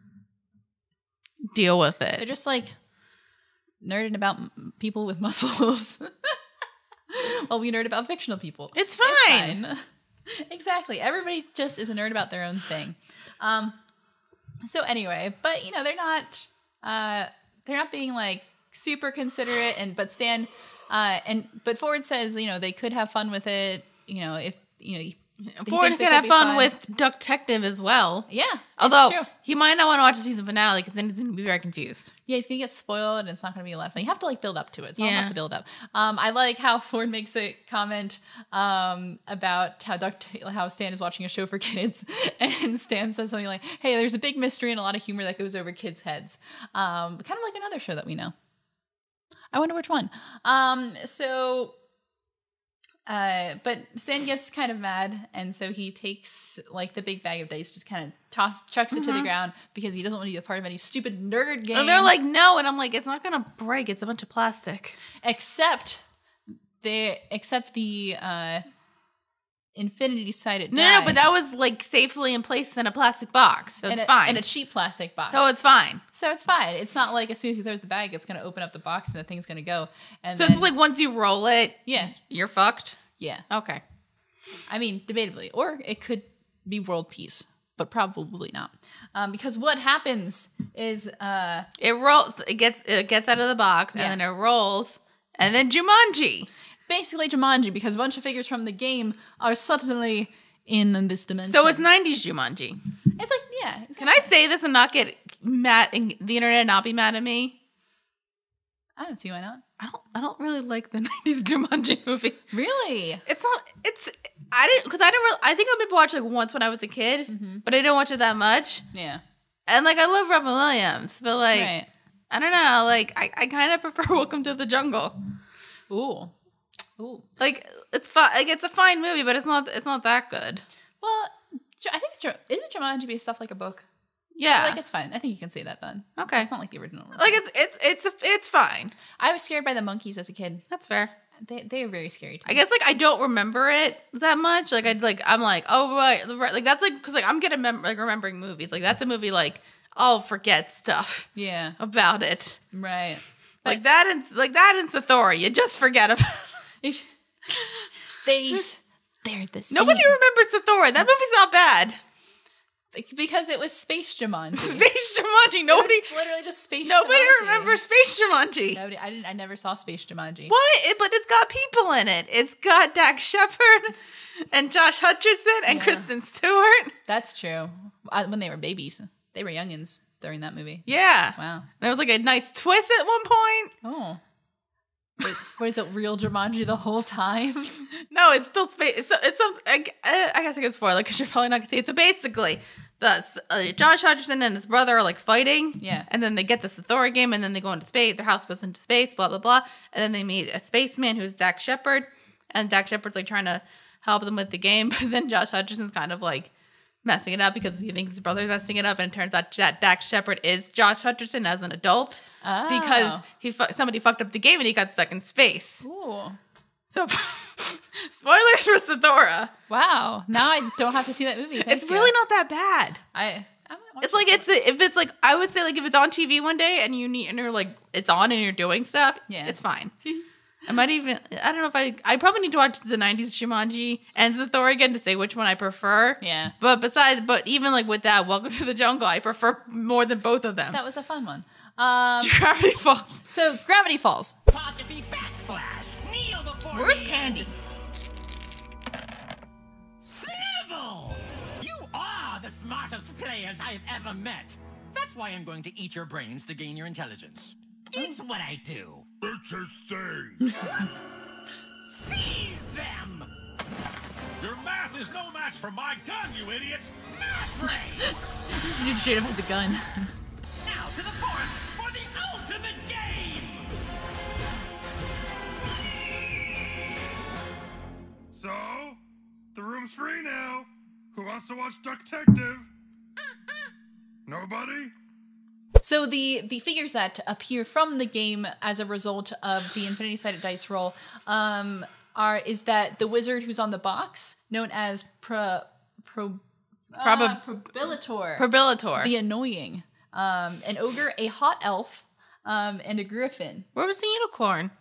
S2: Deal with
S1: they're
S2: it.
S1: just like nerding about people with muscles. While we nerd about fictional people.
S2: It's fine.
S1: Exactly. Everybody just is a nerd about their own thing. So anyway, but they're not being like super considerate, but Stan but Ford says, they could have fun with it, if
S2: Ford's gonna have fun with Ducktective as well.
S1: Yeah.
S2: Although
S1: true.
S2: he might not want to watch the season finale because then he's gonna be very confused.
S1: Yeah, he's gonna get spoiled, and it's not gonna be a lot of fun. You have to like build up to it. It's all
S2: Yeah.
S1: about the build up. I like how Ford makes a comment about how Stan is watching a show for kids, and Stan says something like, "Hey, there's a big mystery and a lot of humor that goes over kids' heads." Kind of like another show that we know. I wonder which one. But Stan gets kind of mad, and so he takes like the big bag of dice, just kind of chucks it to the ground because he doesn't want to be a part of any stupid nerd game.
S2: And they're like, no, and I'm like, it's not gonna break. It's a bunch of plastic.
S1: except the infinity-sided
S2: No,
S1: die.
S2: but that was like safely in place in a plastic box, so it's fine.
S1: In a cheap plastic box.
S2: So it's fine.
S1: So it's fine. It's not like as soon as he throws the bag, it's going to open up the box and the thing's going to go. And
S2: So
S1: then,
S2: it's like once you roll it,
S1: yeah,
S2: you're fucked.
S1: yeah.
S2: Okay.
S1: I mean, debatably, or it could be world peace, but probably not, because what happens is
S2: It rolls. It gets out of the box,
S1: Yeah.
S2: and then it rolls, and then Jumanji.
S1: basically Jumanji, because a bunch of figures from the game are suddenly in this dimension.
S2: So it's 90s Jumanji.
S1: It's like, yeah.
S2: Can I say this and not get mad? And the internet not be mad at me?
S1: I don't see why not.
S2: I don't really like the 90s Jumanji movie.
S1: Really?
S2: I think I maybe watched like once when I was a kid, but I didn't watch it that much.
S1: Yeah.
S2: And like I love Robin Williams, but like
S1: Right.
S2: I don't know, like I kind of prefer Welcome to the Jungle.
S1: Ooh.
S2: Like it's fine, like it's a fine movie, but it's not that good.
S1: Well, I think isn't Jumanji based stuff like a book?
S2: Yeah,
S1: Like it's fine. I think you can say that then.
S2: okay.
S1: It's not like the original.
S2: Like it's fine.
S1: I was scared by the monkeys as a kid.
S2: That's fair.
S1: They are very scary too.
S2: I guess like I don't remember it that much. Like I'm like oh right. Like that's like because like I'm good at remembering movies. Like that's a movie like I'll forget stuff
S1: Yeah.
S2: about it.
S1: Right.
S2: Like that and Sathora, you just forget about.
S1: They're the same.
S2: Nobody remembers Sathora. That movie's not bad.
S1: Because it was Space Jumanji.
S2: Space Jumanji. Nobody.
S1: It was literally just Space
S2: Nobody
S1: Jumanji.
S2: remembers Space Jumanji.
S1: Nobody. I never saw Space Jumanji.
S2: What? But it's got people in it. It's got Dax Shepard and Josh Hutcherson and
S1: Yeah.
S2: Kristen Stewart.
S1: That's true. When they were babies, they were youngins during that movie.
S2: Yeah.
S1: Wow.
S2: There was like a nice twist at one point.
S1: Oh. Wait, what is it? Real Jumanji the whole time?
S2: No, it's still space. It's some. I guess I could spoil it because you're probably not gonna see it. So basically, Josh Hutcherson and his brother are like fighting.
S1: Yeah.
S2: And then they get the Sathora game, and then they go into space. Their house goes into space. Blah blah blah. And then they meet a spaceman who's Dax Shepard, and Dax Shepard's like trying to help them with the game. But then Josh Hutcherson's kind of like messing it up because he thinks his brother's messing it up, and it turns out that Dax Shepard is Josh Hutcherson as an adult because somebody fucked up the game and he got stuck in space.
S1: Ooh.
S2: So, spoilers for Sathora.
S1: Wow. Now I don't have to see that movie. Thank
S2: It's
S1: you.
S2: really not that bad.
S1: I might watch
S2: It's like if it's like I would say like if it's on TV one day and you're like it's on and you're doing stuff,
S1: Yeah.
S2: it's fine. I might even I don't know if I probably need to watch the 90s Jumanji and Sathora again to say which one I prefer.
S1: Yeah.
S2: But even like with that Welcome to the Jungle, I prefer more than both of them.
S1: That was a fun one.
S2: Gravity Falls.
S1: So Gravity Falls.
S3: Apostrophe backslash. Kneel before
S2: Where's
S3: me.
S2: Candy?
S9: Snivel! You are the smartest players I've ever met. That's why I'm going to eat your brains to gain your intelligence. It's what I do.
S5: It's his thing.
S9: Seize them!
S5: Your math is no match for my gun, you idiot.
S9: Math ray!
S1: Dude straight up has a gun.
S9: Now to the forest for the ultimate game!
S3: So, the room's free now. Who wants to watch Ducktective? Nobody?
S1: So the figures that appear from the game as a result of the infinity-sided dice roll is that the wizard who's on the box, known as Probilator,
S2: Probilator.
S1: the annoying, an ogre, a hot elf, and a griffin.
S2: Where was the unicorn?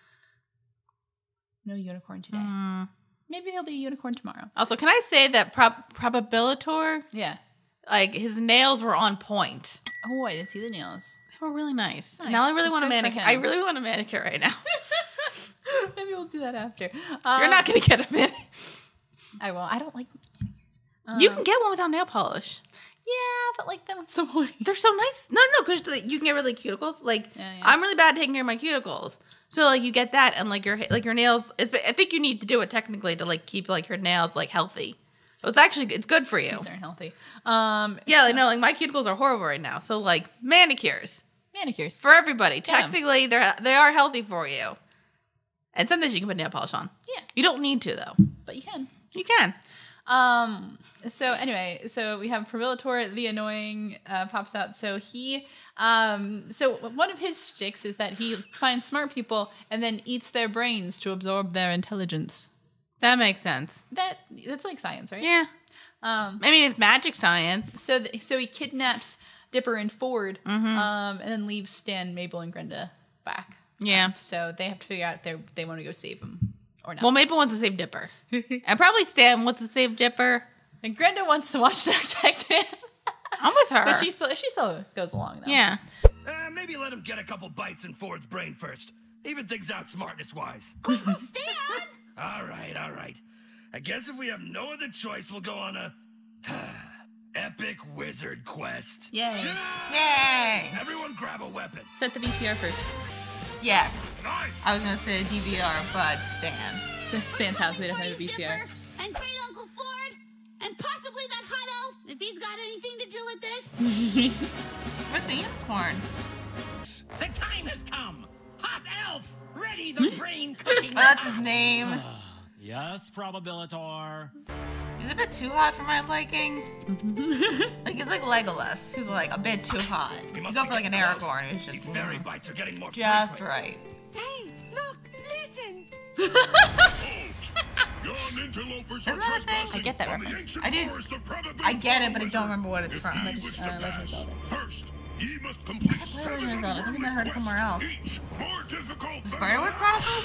S1: No unicorn today. Maybe there'll be a unicorn tomorrow.
S2: Also, can I say that Probilator,
S1: Yeah.
S2: like his nails were on point.
S1: Oh, I didn't see the nails.
S2: They were really nice.
S1: Nice.
S2: Now I really want a
S1: Good for
S2: manicure.
S1: him.
S2: I really want a manicure right now.
S1: Maybe we'll do that after.
S2: You're not going to get a manicure.
S1: I won't. I don't like.
S2: You can get one without nail polish.
S1: Yeah, but like, then what's the point?
S2: They're so nice. No, because you can get rid of like, cuticles. Like,
S1: Yeah.
S2: I'm really bad at taking care of my cuticles. So like, you get that, and like your nails. I think you need to do it technically to like keep like your nails like healthy. So it's good for you.
S1: These aren't healthy.
S2: Yeah, like no, like my cuticles are horrible right now. So like manicures
S1: Manicures.
S2: for everybody.
S1: Yeah.
S2: Technically, they are healthy for you. And sometimes you can put nail polish on.
S1: Yeah,
S2: You don't need to though.
S1: but you can.
S2: You can.
S1: So anyway, so we have Probilator, the annoying, pops out. So he, so one of his shticks is that he finds smart people and then eats their brains to absorb their intelligence.
S2: That makes sense.
S1: That's like science, right?
S2: Yeah. I mean, it's magic science.
S1: So he kidnaps Dipper and Ford, and then leaves Stan, Mabel, and Grenda back.
S2: Yeah.
S1: So they have to figure out if they want to go save him or not.
S2: Well, Mabel wants to save Dipper. And probably Stan wants to save Dipper.
S1: And Grenda wants to watch Ducktective.
S2: I'm with her.
S1: But she still goes along, though.
S2: Yeah.
S3: Maybe let him get a couple bites in Ford's brain first. Even things out smartness-wise.
S4: Uncle Stan!
S3: All right. I guess if we have no other choice, we'll go on a epic wizard quest.
S1: Yay.
S2: Yay!
S3: Everyone grab a weapon.
S1: Set the VCR first.
S2: Yes.
S3: Nice.
S2: I was going to say DVR, but Stan.
S1: Stan's house, we definitely have a VCR.
S4: Dipper, and great Uncle Ford, and possibly that hot elf, if he's got anything to do with this.
S2: What's the unicorn?
S9: The time has come. Hot elf, ready the brain cooking.
S2: That's his name.
S6: Yes, Probabilitor.
S2: He's a bit too hot for my liking. Like, he's like Legolas, who's like a bit too hot. You go for like an Aragorn, who's
S3: These
S2: just
S3: fairy bites are getting more
S2: just
S3: frequent.
S2: right.
S7: Hey, look, listen.
S5: Young interlopers
S2: Isn't
S5: are
S2: that a thing?
S5: trespassing
S1: I get that
S5: on the
S1: reference.
S5: ancient
S2: I do.
S5: forest of probability.
S2: I get it, but I don't remember what it's
S5: If
S2: from.
S5: ye wish to
S1: Legend of
S5: pass,
S1: Zelda.
S5: first, ye must complete
S2: Legend
S5: 7
S2: of Zelda. I think I
S5: unworldly
S2: heard it somewhere else.
S5: quests, each more difficult than
S2: Firework Chronicles?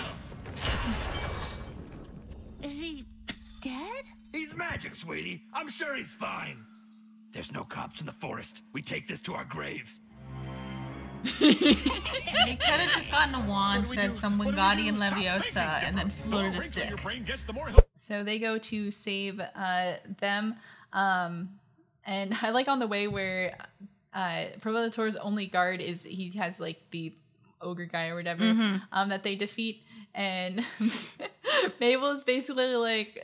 S4: Is he dead?
S3: He's magic, sweetie. I'm sure he's fine. There's no cops in the forest. We take this to our graves.
S2: He could have just gotten a wand, said some Wingardium Leviosa, and then floated a stick.
S5: your brain gets, the more
S1: So they go to save them. And I like on the way where Provocator's only guard is he has like the ogre guy or whatever that they defeat. And Mabel is basically like,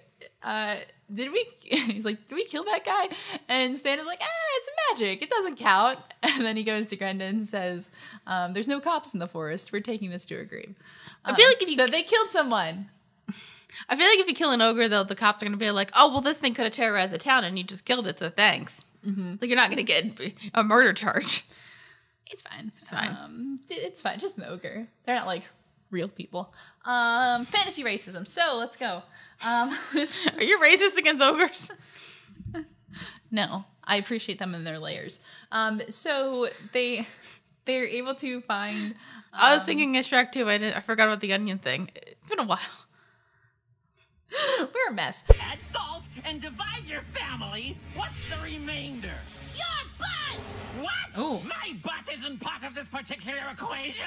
S1: he's like, did we kill that guy? And Stan is like, it's magic. It doesn't count. And then he goes to Grenda and says, there's no cops in the forest. We're taking this to a grave.
S2: I feel like if you
S1: So they killed someone.
S2: I feel like if you kill an ogre, though, the cops are going to be like, oh, well, this thing could have terrorized the town and you just killed it, so thanks. Like, you're not going to get a murder charge.
S1: It's fine.
S2: It's fine.
S1: It's fine. Just an ogre. They're not like real people. Fantasy racism. So let's go.
S2: Are you racist against ogres?
S1: No, I appreciate them in their layers. So they're able to find.
S2: I was thinking of Shrek too. I forgot about the onion thing. It's been a while.
S1: We're a mess.
S9: Add salt and divide your family. What's the remainder?
S4: Your butt!
S9: What?
S1: Ooh.
S9: My butt isn't part of this particular equation?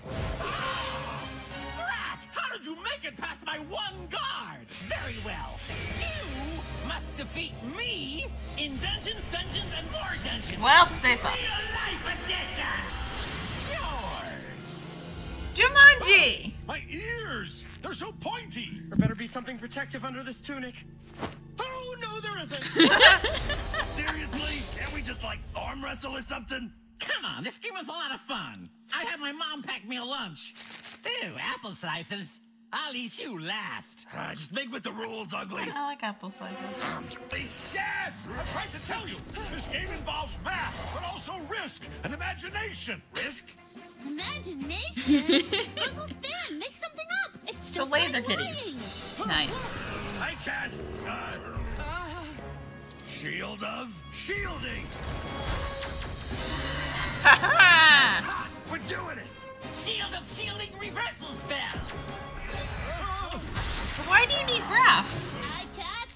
S9: Rat, how did you make it past my one guard? Very well. You must defeat me in Dungeons, and More Dungeons.
S2: Well, they fucked.
S9: Real life edition. Yours.
S2: Jumanji!
S5: My ears! They're so pointy!
S6: There better be something protective under this tunic. Oh, no, there isn't.
S3: Seriously? Can't we just, like, arm wrestle or something?
S9: Come on, this game was a lot of fun. I had my mom pack me a lunch. Ew, apple slices. I'll eat you last.
S3: Just make with the rules, ugly.
S2: I like apple slices.
S5: Yes! I'm trying to tell you! This game involves math, but also risk and imagination.
S3: Risk?
S4: Imagination? Uncle Stan, make something up. It's just
S2: laser
S4: like
S2: kitties.
S4: lying.
S1: Nice.
S3: I cast, Shield of Shielding. Ha! We're doing it.
S9: Shield of Shielding reversal spell.
S2: Why do you need graphs?
S4: I cast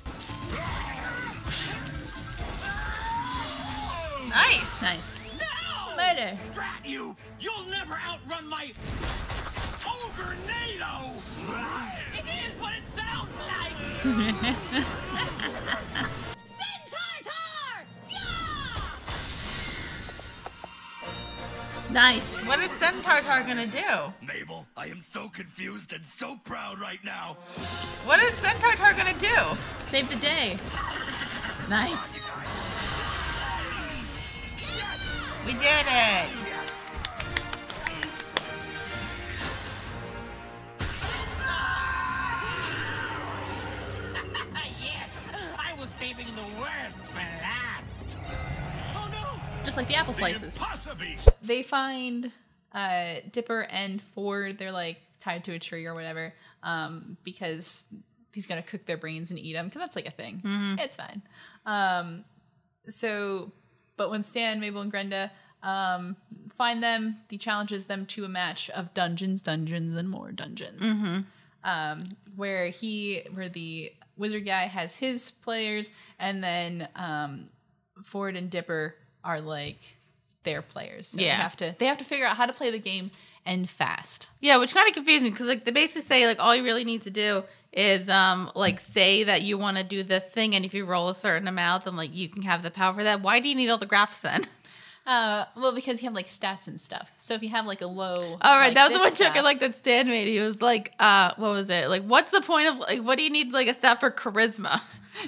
S2: Nice.
S1: Nice.
S9: No!
S1: Later.
S9: Drat you! You'll never outrun my Ogre-nado! It is what it sounds like!
S4: Centaur! Yeah!
S1: Nice.
S2: What is Centaur gonna do?
S3: Mabel, I am so confused and so proud right now.
S2: What is Centaur gonna do?
S1: Save the day. Nice.
S2: We did it.
S9: Yes! I was saving the worst for last!
S5: Oh no!
S1: Just like the apple slices.
S5: Impossible!
S1: They find Dipper and Ford. They're like tied to a tree or whatever because cook their brains and eat them because that's like a thing.
S2: Mm-hmm.
S1: It's fine. But when Stan, Mabel, and Grenda find them, he challenges them to a match of dungeons, and more dungeons.
S2: Mm-hmm.
S1: Where the wizard guy has his players, and then Ford and Dipper are like their players. So they have to figure out how to play the game and fast.
S2: Yeah, which kind of confused me because like they basically say like all you really need to do is like say that you want to do this thing, and if you roll a certain amount, then like you can have the power for that. Why do you need all the graphs then?
S1: Well, because you have like stats and stuff. So if you have like a low,
S2: all right,
S1: like,
S2: that was the one
S1: stat,
S2: joke I like that Stan made. He was like, what was it? Like, what's the point of like, what do you need like a stat for charisma?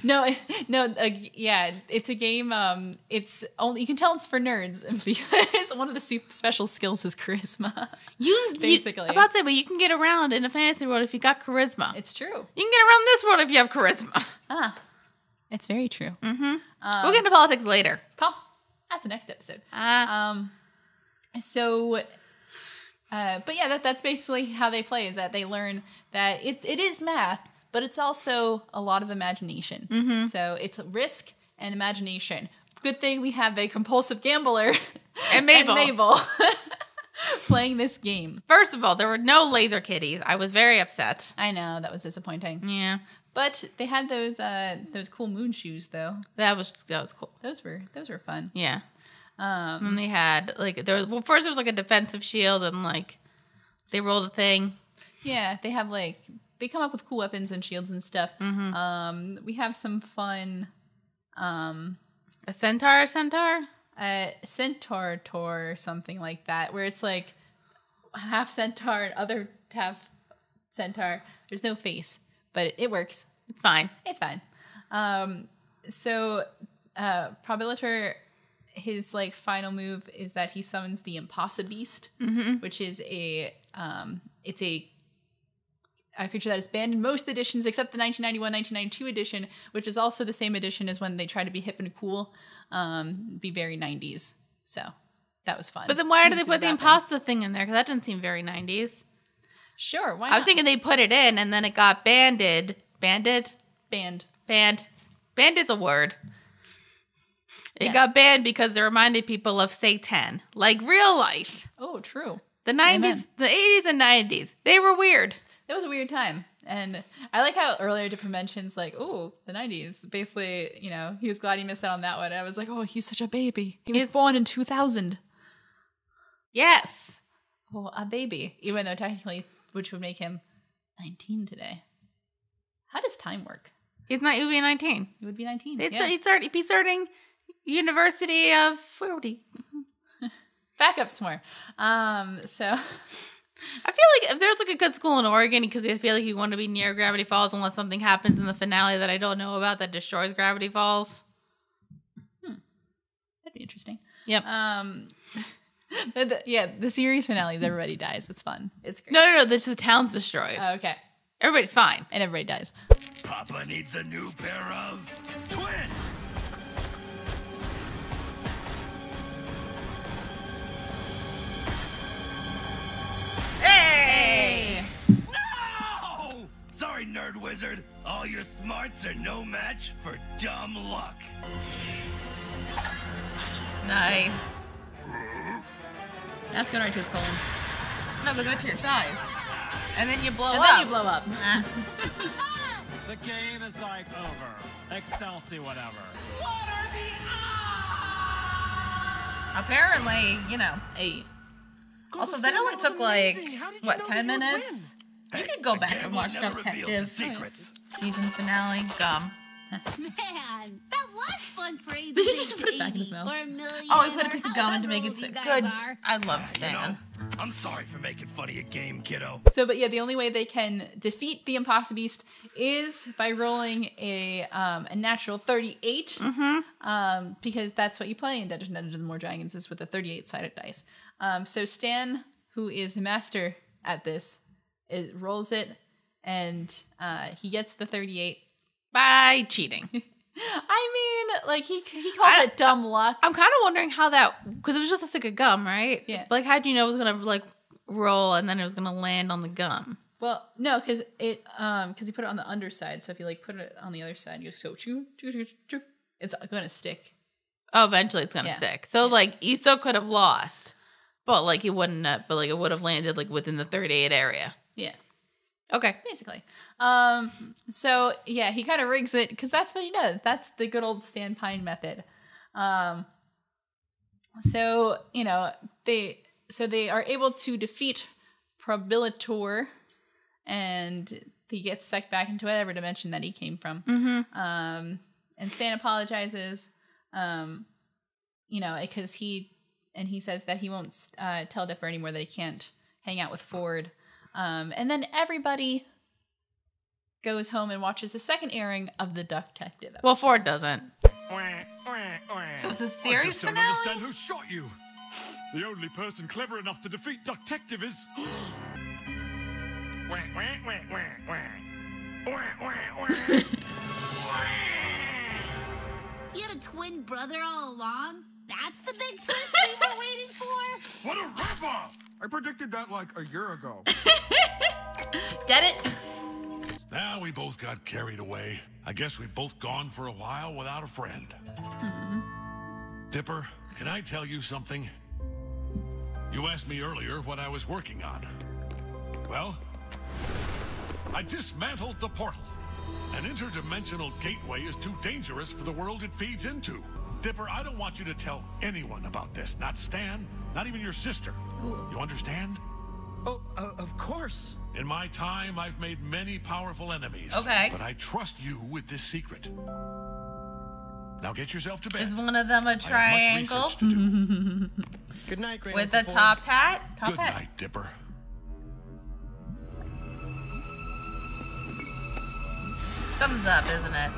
S1: Yeah, it's a game. It's only you can tell it's for nerds because one of the special skills is charisma. Basically,
S2: about to say, but you can get around in a fantasy world if you got charisma.
S1: It's true.
S2: You can get around this world if you have charisma.
S1: It's very true.
S2: Mm-hmm. We'll get into politics later.
S1: Paul, that's the next episode. But yeah, that's basically how they play. Is that they learn that it is math, but it's also a lot of imagination.
S2: Mm-hmm.
S1: So it's risk and imagination. Good thing we have a compulsive gambler
S2: and Mabel.
S1: Playing this game.
S2: First of all, there were no laser kitties. I was very upset.
S1: I know, that was disappointing.
S2: Yeah.
S1: But they had those cool moon shoes though.
S2: That was cool.
S1: Those were fun.
S2: Yeah. And they had like first there was like a defensive shield, and like they rolled a thing.
S1: Yeah, they have like they come up with cool weapons and shields and stuff.
S2: Mm-hmm.
S1: We have some fun.
S2: A centaur,
S1: centaur or something like that, where it's like half centaur and other half centaur. There's no face, but it works.
S2: It's fine.
S1: It's fine. So Probilator, his like final move is that he summons the Impossible Beast, which is a creature that is banned in most editions except the 1991-1992 edition, which is also the same edition as when they try to be hip and cool, be very 90s. So that was fun.
S2: But then why did they put the Impossible thing in there? Because that doesn't seem very 90s.
S1: Sure, why not?
S2: I was thinking they put it in and then it got banded. Banned. Banded's a word. It got banned because it reminded people of Satan, like real life.
S1: Oh, true.
S2: The 90s, Amen. The 80s and 90s, they were weird.
S1: It was a weird time. And I like how earlier Dipper mentions like, oh, the 90s. Basically, you know, he was glad he missed out on that one. And I was like, oh, he's such a baby. He was born in 2000.
S2: Yes.
S1: Oh, a baby. Even though technically, which would make him 19 today. How does time work?
S2: He would be 19.
S1: He would be 19.
S2: He'd be starting University of... Where would he...
S1: Back up some more. So...
S2: I feel like if there's like a good school in Oregon, because I feel like you want to be near Gravity Falls unless something happens in the finale that I don't know about that destroys Gravity Falls.
S1: That'd be interesting.
S2: Yep.
S1: The series finales, everybody dies. It's fun. It's great.
S2: No. The town's destroyed.
S1: Oh, okay.
S2: Everybody's fine.
S1: And everybody dies.
S3: Papa needs a new pair of twins.
S2: Hey!
S3: No! Sorry, Nerd Wizard. All your smarts are no match for dumb luck.
S2: Nice.
S1: That's going right to his colon.
S2: No, goes right to your thighs. And then you blow up.
S1: And then you blow up.
S6: The game is like over. Excelsior whatever.
S9: What are the odds?
S2: Apparently, you know, 8. Also, that only took like, 10 minutes? You could go back and watch Ducktective season finale. Gum.
S4: Man, that was fun for Abe.
S1: Did you just put it back in his mouth?
S2: Oh, he put a piece of gum in to make it good. I love Stan.
S3: I'm sorry for making fun of your game, kiddo.
S1: So, but yeah, the only way they can defeat the Impossible Beast is by rolling a natural 38. Because that's what you play in Dungeons & Dragons and More Dragons, is with a 38-sided dice. So Stan, who is the master at this, rolls it, and he gets the 38.
S2: By cheating.
S1: I mean, like, he calls it dumb luck.
S2: I'm kind of wondering how that... Because it was just a stick of gum, right?
S1: Yeah.
S2: Like, how'd you know it was going to, like, roll and then it was going to land on the gum?
S1: Well, no, because he put it on the underside. So if you like put it on the other side, you just go choo, choo, choo, choo, it's going to stick.
S2: Oh, eventually it's gonna stick. So like you still could have lost, but like it wouldn't have. But like it would have landed like within the 38 area.
S1: Yeah.
S2: Okay.
S1: Basically. So yeah, he kind of rigs it because that's what he does. That's the good old Stan Pine method. So you know they are able to defeat Probilator, and he gets sucked back into whatever dimension that he came from.
S2: Mm-hmm.
S1: And Stan apologizes, you know, because he says that he won't tell Dipper anymore that he can't hang out with Ford. And then everybody goes home and watches the second airing of the Ducktective episode.
S2: Well, Ford doesn't. So it's a
S5: I
S2: series
S5: just don't
S2: finale?
S5: understand who shot you. The only person clever enough to defeat Ducktective is...
S4: You had a twin brother all along? That's the big twist we were waiting for?
S5: What a ripoff! I predicted that like a year ago.
S1: Get it?
S5: Now we both got carried away. I guess we've both gone for a while without a friend. Dipper, can I tell you something? You asked me earlier what I was working on. Well, I dismantled the portal. An interdimensional gateway is too dangerous for the world it feeds into. Dipper, I don't want you to tell anyone about this. Not Stan, not even your sister.
S1: Ooh.
S5: You understand?
S6: Oh, of course.
S5: In my time, I've made many powerful enemies.
S2: Okay.
S5: But I trust you with this secret. Now get yourself to bed.
S2: Is one of them a
S5: I have much
S2: triangle
S5: research to do.
S6: Good night, Great
S2: with
S6: Uncle
S2: a
S6: Ford.
S2: top hat?
S5: Good night, Dipper.
S2: Something's up, isn't it?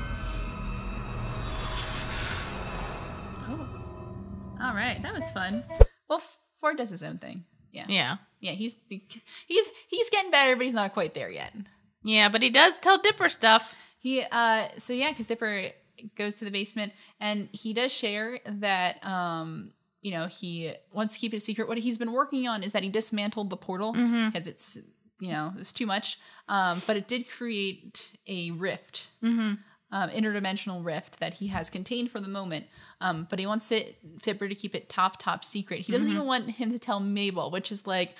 S1: Oh. All right, that was fun. Well, Ford does his own thing. Yeah.
S2: Yeah.
S1: Yeah, he's getting better, but he's not quite there yet.
S2: Yeah, but he does tell Dipper stuff.
S1: Because Dipper goes to the basement and he does share that you know, he wants to keep it secret. What he's been working on is that he dismantled the portal because it's, you know, it's too much. But it did create a rift, interdimensional rift that he has contained for the moment. But he wants Dipper to keep it top secret. He doesn't even want him to tell Mabel, which is like,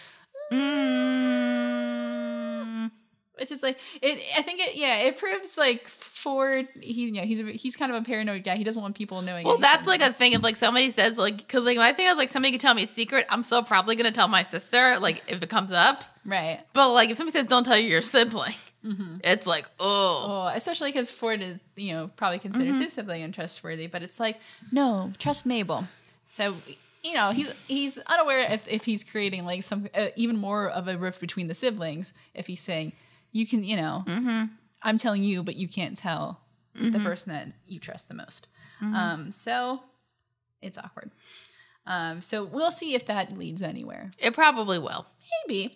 S1: which is like it. I think it proves like Ford. He's kind of a paranoid guy. He doesn't want people knowing.
S2: Well,
S1: anything.
S2: that's like a thing. If like somebody says like, because like my thing is like somebody can tell me a secret, I'm still probably gonna tell my sister like if it comes up.
S1: Right.
S2: But like if somebody says don't tell your sibling, it's like
S1: especially because Ford is, you know, probably considers his sibling untrustworthy. But it's like, no, trust Mabel. So, you know, he's unaware if he's creating like some even more of a rift between the siblings. If he's saying, you can, you know, I'm telling you, but you can't tell the person that you trust the most. So it's awkward. So we'll see if that leads anywhere.
S2: it probably will.
S1: Maybe.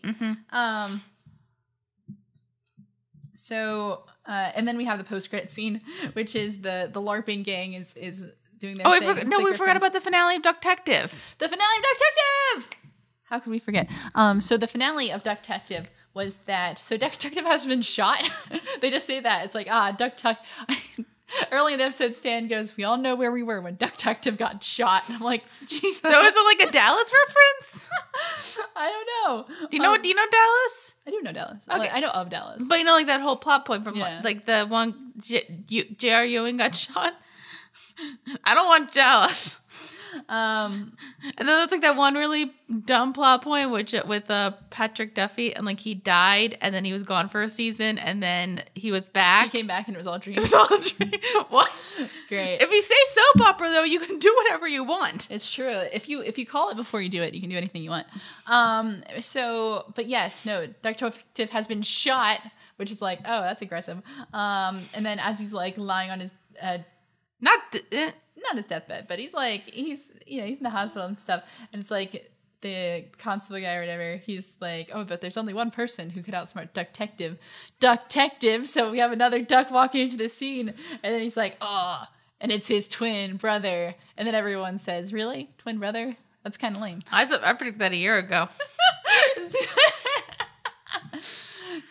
S1: So and then we have the post-credit scene, which is the LARPing gang is doing their thing.
S2: We forgot about the finale of Ducktective.
S1: The finale of Ducktective! How could we forget? So the finale of Ducktective was that... So Ducktective has been shot. They just say that. It's like, Ducktective... Early in the episode, Stan goes, we all know where we were when Ducktective got shot. And I'm like, Jesus.
S2: So is it like a Dallas reference?
S1: I don't know.
S2: Do you know Dallas?
S1: I do know Dallas.
S2: Okay.
S1: Like, I know of Dallas.
S2: But you know, like that whole plot point from
S1: Yeah.
S2: like the one J.R. Ewing got shot. I don't want Dallas. And then there's like that one really dumb plot point with Patrick Duffy, and like he died, and then he was gone for a season, and then he was back.
S1: He came back and it was all dreams.
S2: It was all a dream. What?
S1: Great.
S2: If you say soap opera, though, you can do whatever you want.
S1: It's true. If you call it before you do it, you can do anything you want. But yes, no, Ducktective has been shot, which is like, oh, that's aggressive. And then as he's like lying on his not his deathbed, but he's in the hospital and stuff, and it's like the constable guy or whatever, he's like, oh, but there's only one person who could outsmart Ducktective, so we have another duck walking into the scene, and then he's like, oh, and it's his twin brother, and then everyone says, really? Twin brother? That's kind of lame.
S2: I predicted that a year ago.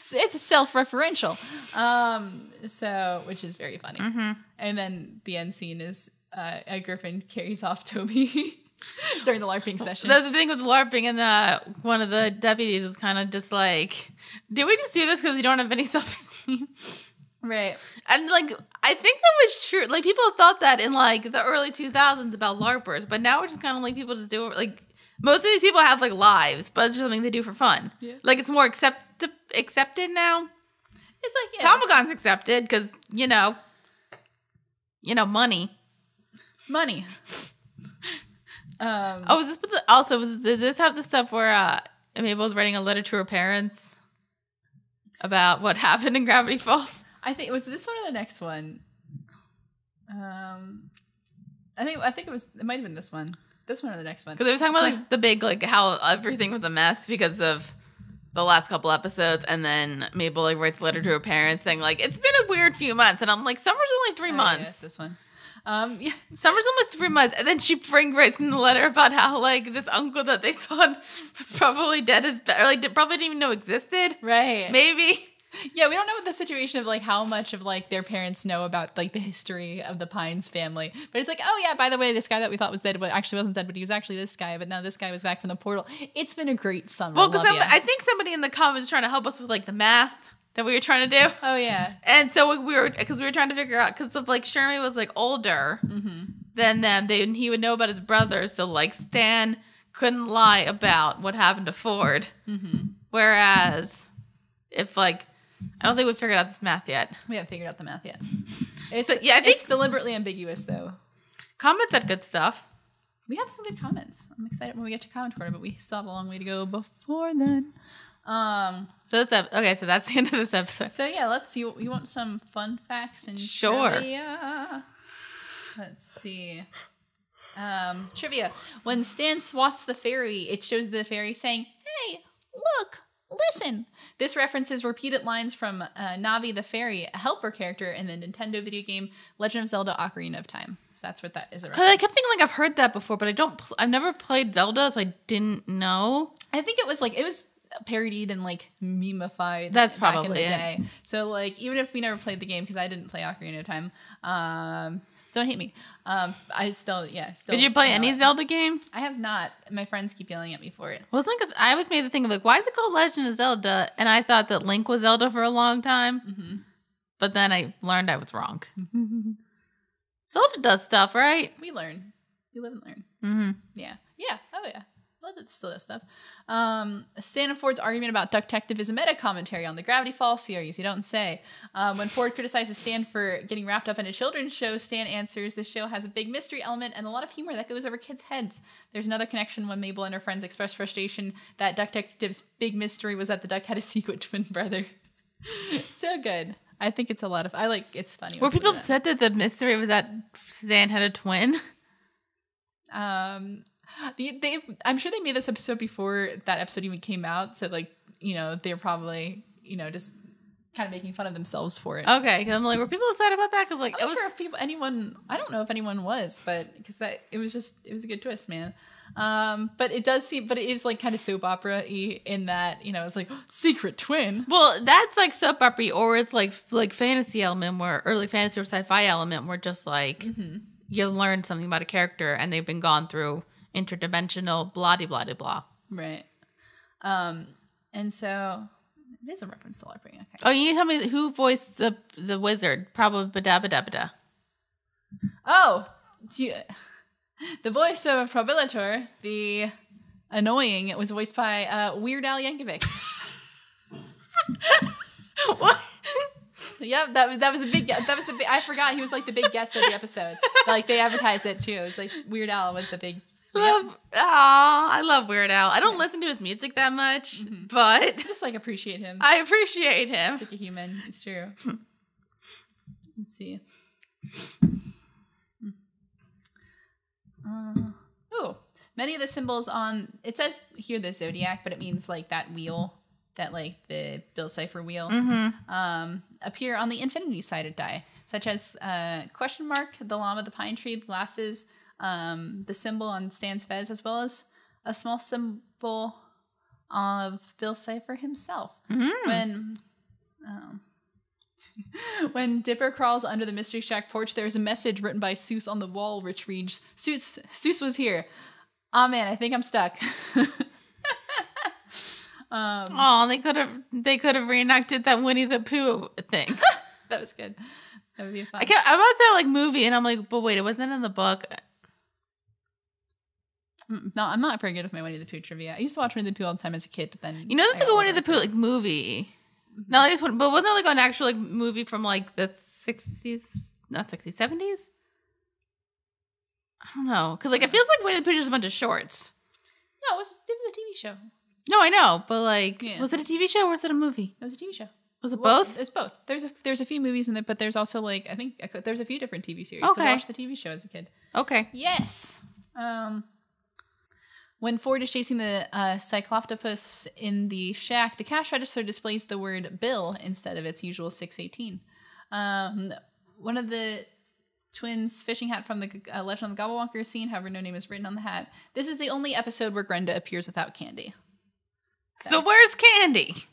S1: It's self-referential. So, which is very funny.
S2: Mm-hmm.
S1: And then the end scene is a griffin carries off Toby during the LARPing session.
S2: That's the thing with the LARPing, and one of the deputies is kind of just like, did we just do this because you don't have any self-esteem?
S1: Right.
S2: And, like, I think that was true. Like, people thought that in, like, the early 2000s about LARPers, but now it's just kind of like people just do it. Like, most of these people have, like, lives, but it's just something they do for fun.
S1: Yeah.
S2: Like, it's more accepted now.
S1: It's like, yeah.
S2: Comic-Con's accepted because, money.
S1: Money.
S2: Did this have the stuff where Mabel was writing a letter to her parents about what happened in Gravity Falls?
S1: I think, was this one or the next one? I think it might have been this one. This one or the next one.
S2: Because they were talking about like the big, like how everything was a mess because of the last couple episodes, and then Mabel like writes a letter to her parents saying like, it's been a weird few months, and I'm like, summer's only 3 months.
S1: Yeah, it's this one. Yeah.
S2: Summer's only 3 months, and then she writes in the letter about how like this uncle that they thought was probably dead or like probably didn't even know existed.
S1: Right.
S2: Maybe.
S1: Yeah, we don't know the situation of like how much of like their parents know about like the history of the Pines family. But it's like, oh yeah, by the way, this guy that we thought was dead but actually wasn't dead, but he was actually this guy. But now this guy was back from the portal. It's been a great summer.
S2: Well, because I think somebody in the comments was trying to help us with like the math that we were trying to do.
S1: Oh yeah.
S2: And so we were trying to figure out, because of like Shermie was like older than them. He would know about his brother, so like Stan couldn't lie about what happened to Ford. Whereas if like, I don't think we've figured out this math yet.
S1: We haven't figured out the math yet.
S2: I think
S1: it's deliberately ambiguous though.
S2: Comments said good stuff.
S1: We have some good comments. I'm excited when we get to comment quarter, but we still have a long way to go before then.
S2: So that's the end of this episode.
S1: So yeah, let's see. You want some fun facts and
S2: sure.
S1: Trivia? Let's see. Trivia. When Stan swats the fairy, it shows the fairy saying, "Hey, look, listen." This references repeated lines from Navi the fairy, a helper character in the Nintendo video game Legend of Zelda: Ocarina of Time. So that's what that is a reference.
S2: I kept thinking like I've heard that before, but I've never played Zelda, so I didn't know.
S1: I think it was parodied and like memeified.
S2: That's
S1: back
S2: probably
S1: in the
S2: it.
S1: day. So like even if we never played the game, because I didn't play Ocarina of Time, don't hate me. I still.
S2: Did you play any Zelda game?
S1: I have not. My friends keep yelling at me for it.
S2: Well, it's like I always made the thing of like, why is it called Legend of Zelda? And I thought that Link was Zelda for a long time, but then I learned I was wrong. Zelda does stuff, right?
S1: We learn. We live and learn. Yeah. Oh yeah. It still does stuff. Stan and Ford's argument about Ducktective is a meta commentary on the Gravity Falls series. You don't say. When Ford criticizes Stan for getting wrapped up in a children's show, Stan answers, "This show has a big mystery element and a lot of humor that goes over kids' heads." There's another connection when Mabel and her friends express frustration that Ducktective's big mystery was that the duck had a secret twin brother. So good. I think it's it's funny.
S2: Were people upset that the mystery was that Stan had a twin?
S1: I'm sure they made this episode before that episode even came out, so they're probably just kind of making fun of themselves for it.
S2: Okay, because I'm like, were people upset about that? Because like,
S1: I'm not sure if I don't know if anyone was, but because it was a good twist, man. But it is like kind of soap opera-y in that it's like secret twin.
S2: Well, that's like soap opera, or it's like fantasy element, where early fantasy or sci-fi element, where just like you learn something about a character and they've been gone through interdimensional blah de blah de blah.
S1: Right. And so it is a reference to LARPing. Okay.
S2: Oh, you tell me who voiced the wizard? Probably Badabadabada.
S1: Oh, the voice of Probilator, the annoying, it was voiced by Weird Al Yankovic.
S2: What?
S1: Yep, that was the big. I forgot he was like the big guest of the episode. Like they advertised it too. It was like Weird Al was the big.
S2: I love Weird Al. I don't listen to his music that much, but
S1: just like appreciate him.
S2: I appreciate him.
S1: He's like a human. It's true. Let's see. Many of the symbols on it says here the zodiac, but it means like that wheel, that like the Bill Cipher wheel, appear on the infinity sided die, such as question mark, the llama, the pine tree, the glasses. The symbol on Stan's fez, as well as a small symbol of Bill Cipher himself. When When Dipper crawls under the Mystery Shack porch, there's a message written by Seuss on the wall, which reads, Seuss was here. Aw, man, I think I'm stuck.
S2: They could have reenacted that Winnie the Pooh thing.
S1: That was good. That would be fun.
S2: I'm about to say like movie, and I'm like, but wait, it wasn't in the book.
S1: No, I'm not very good with my Winnie the Pooh trivia. I used to watch Winnie the Pooh all the time as a kid, but then
S2: There's like a Winnie the Pooh like movie. No, I just want, but wasn't there like an actual like movie from like the 60s, not 60s, 70s? I don't know, because like it feels like Winnie the Pooh is just a bunch of shorts.
S1: No, it was a TV show.
S2: No, I know, but like, was it a TV show or was it a movie?
S1: It was a TV show.
S2: Was it both?
S1: It's both. There's a few movies in there, but there's also like I think there's a few different TV series.
S2: Okay.
S1: I watched the TV show as a kid.
S2: Okay.
S1: Yes. When Ford is chasing the Cycloptopus in the shack, the cash register displays the word bill instead of its usual 618. One of the twins' fishing hat from the Legend of the Gobblewonker is seen, however, no name is written on the hat. This is the only episode where Grenda appears without candy.
S2: So where's Candy?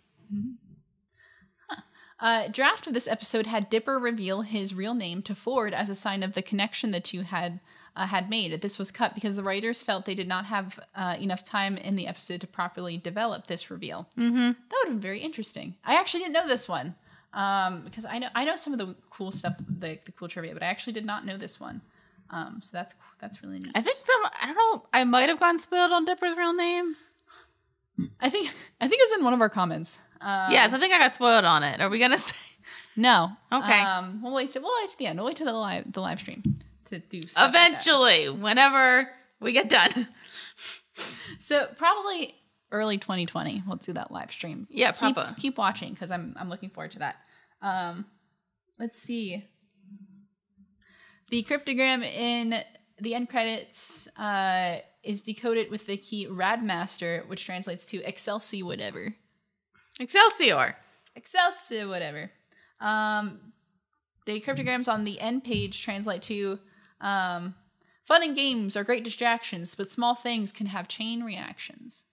S1: Draft of this episode had Dipper reveal his real name to Ford as a sign of the connection the two had made. This was cut because the writers felt they did not have enough time in the episode to properly develop this reveal. Mm-hmm. That would have been very interesting. I actually didn't know this one because I know some of the cool stuff, the cool trivia, but I actually did not know this one. So that's really neat.
S2: I think I don't know. I might have gotten spoiled on Dipper's real name.
S1: I think it was in one of our comments.
S2: Yes, I think I got spoiled on it. Are we gonna say
S1: no?
S2: Okay.
S1: We'll wait to the end. We'll wait to the live stream to do stuff
S2: eventually, like whenever we get done.
S1: So probably early 2020, we'll do that live stream.
S2: Yeah,
S1: keep watching because I'm looking forward to that. Let's see. The cryptogram in the end credits is decoded with the key Radmaster, which translates to Excelsior whatever.
S2: Excelsior
S1: whatever. The cryptograms on the end page translate to fun and games are great distractions, but small things can have chain reactions.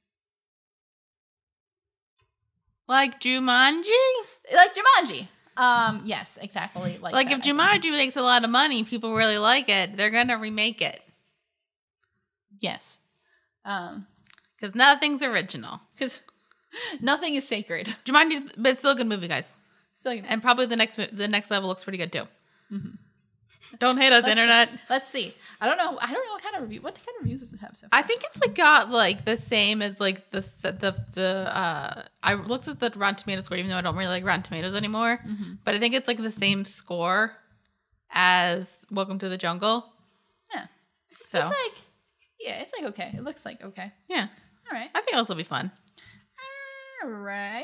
S2: Like Jumanji?
S1: Like Jumanji. Yes, exactly.
S2: Like if Jumanji makes a lot of money, people really like it, they're going to remake it.
S1: Yes.
S2: Because nothing's original.
S1: Because nothing is sacred.
S2: Jumanji, but it's still a good movie, guys.
S1: Still a good movie.
S2: And probably the next level looks pretty good too. Mm-hmm. Don't hate us, internet.
S1: Let's see. I don't know what kind of review. What kind of reviews does it have so far?
S2: I think it's like got like the same as like the I looked at the Rotten Tomatoes score, even though I don't really like Rotten Tomatoes anymore. Mm-hmm. But I think it's like the same score as Welcome to the Jungle.
S1: Yeah.
S2: So
S1: it's like okay. It looks like okay.
S2: Yeah.
S1: All right.
S2: I think it'll still be fun.
S1: All right.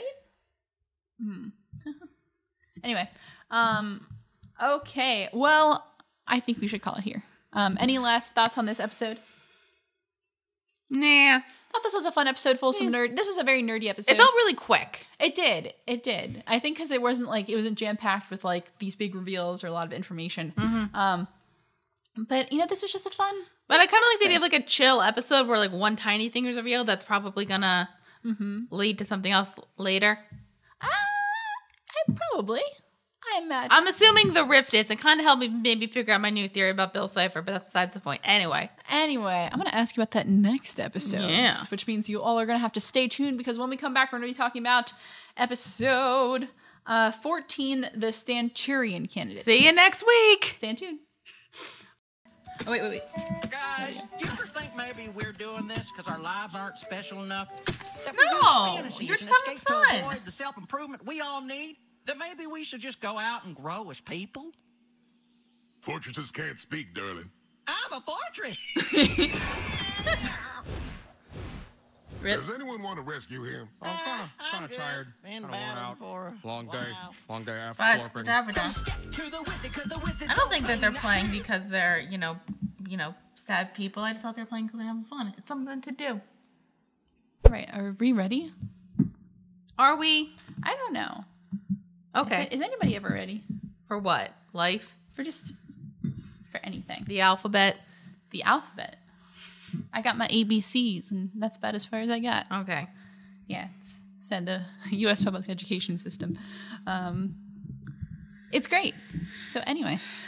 S1: Anyway, okay. Well, I think we should call it here. Any last thoughts on this episode?
S2: Nah.
S1: Thought this was a fun episode full of some nerd. This was a very nerdy episode.
S2: It felt really quick.
S1: It did. I think because it wasn't jam-packed with like these big reveals or a lot of information. Mm-hmm. But this was just a fun.
S2: But I kind of like the idea of like a chill episode where like one tiny thing is revealed that's probably gonna lead to something else later. I imagine. I'm assuming the rift is. It kind of helped me maybe figure out my new theory about Bill Cipher, but that's besides the point. Anyway, I'm
S1: going to ask you about that next episode.
S2: Yeah.
S1: Which means you all are going to have to stay tuned because when we come back, we're going to be talking about episode 14, The Stanturian Candidate.
S2: See you next week.
S1: Stay tuned. Oh, wait.
S10: Guys, do you ever think maybe we're doing this because our lives aren't special enough?
S2: No, you're just having fun.
S10: To avoid the self-improvement we all need? That maybe we should just go out and grow as people?
S5: Fortresses can't speak, darling.
S10: I'm a fortress!
S5: Does anyone want to rescue him?
S6: I'm kind of tired.
S10: Been
S6: I went out.
S10: for a
S6: Long day after
S2: But
S6: corporate.
S2: I don't think that they're playing because they're, sad people. I just thought they were playing because they're having fun. It's something to do.
S1: All right, are we ready?
S2: Are we?
S1: I don't know.
S2: Okay.
S1: Is anybody ever ready?
S2: For what? Life?
S1: For anything.
S2: The alphabet?
S1: The alphabet. I got my ABCs, and that's about as far as I got.
S2: Okay.
S1: Yeah. said the U.S. public education system. It's great. So anyway,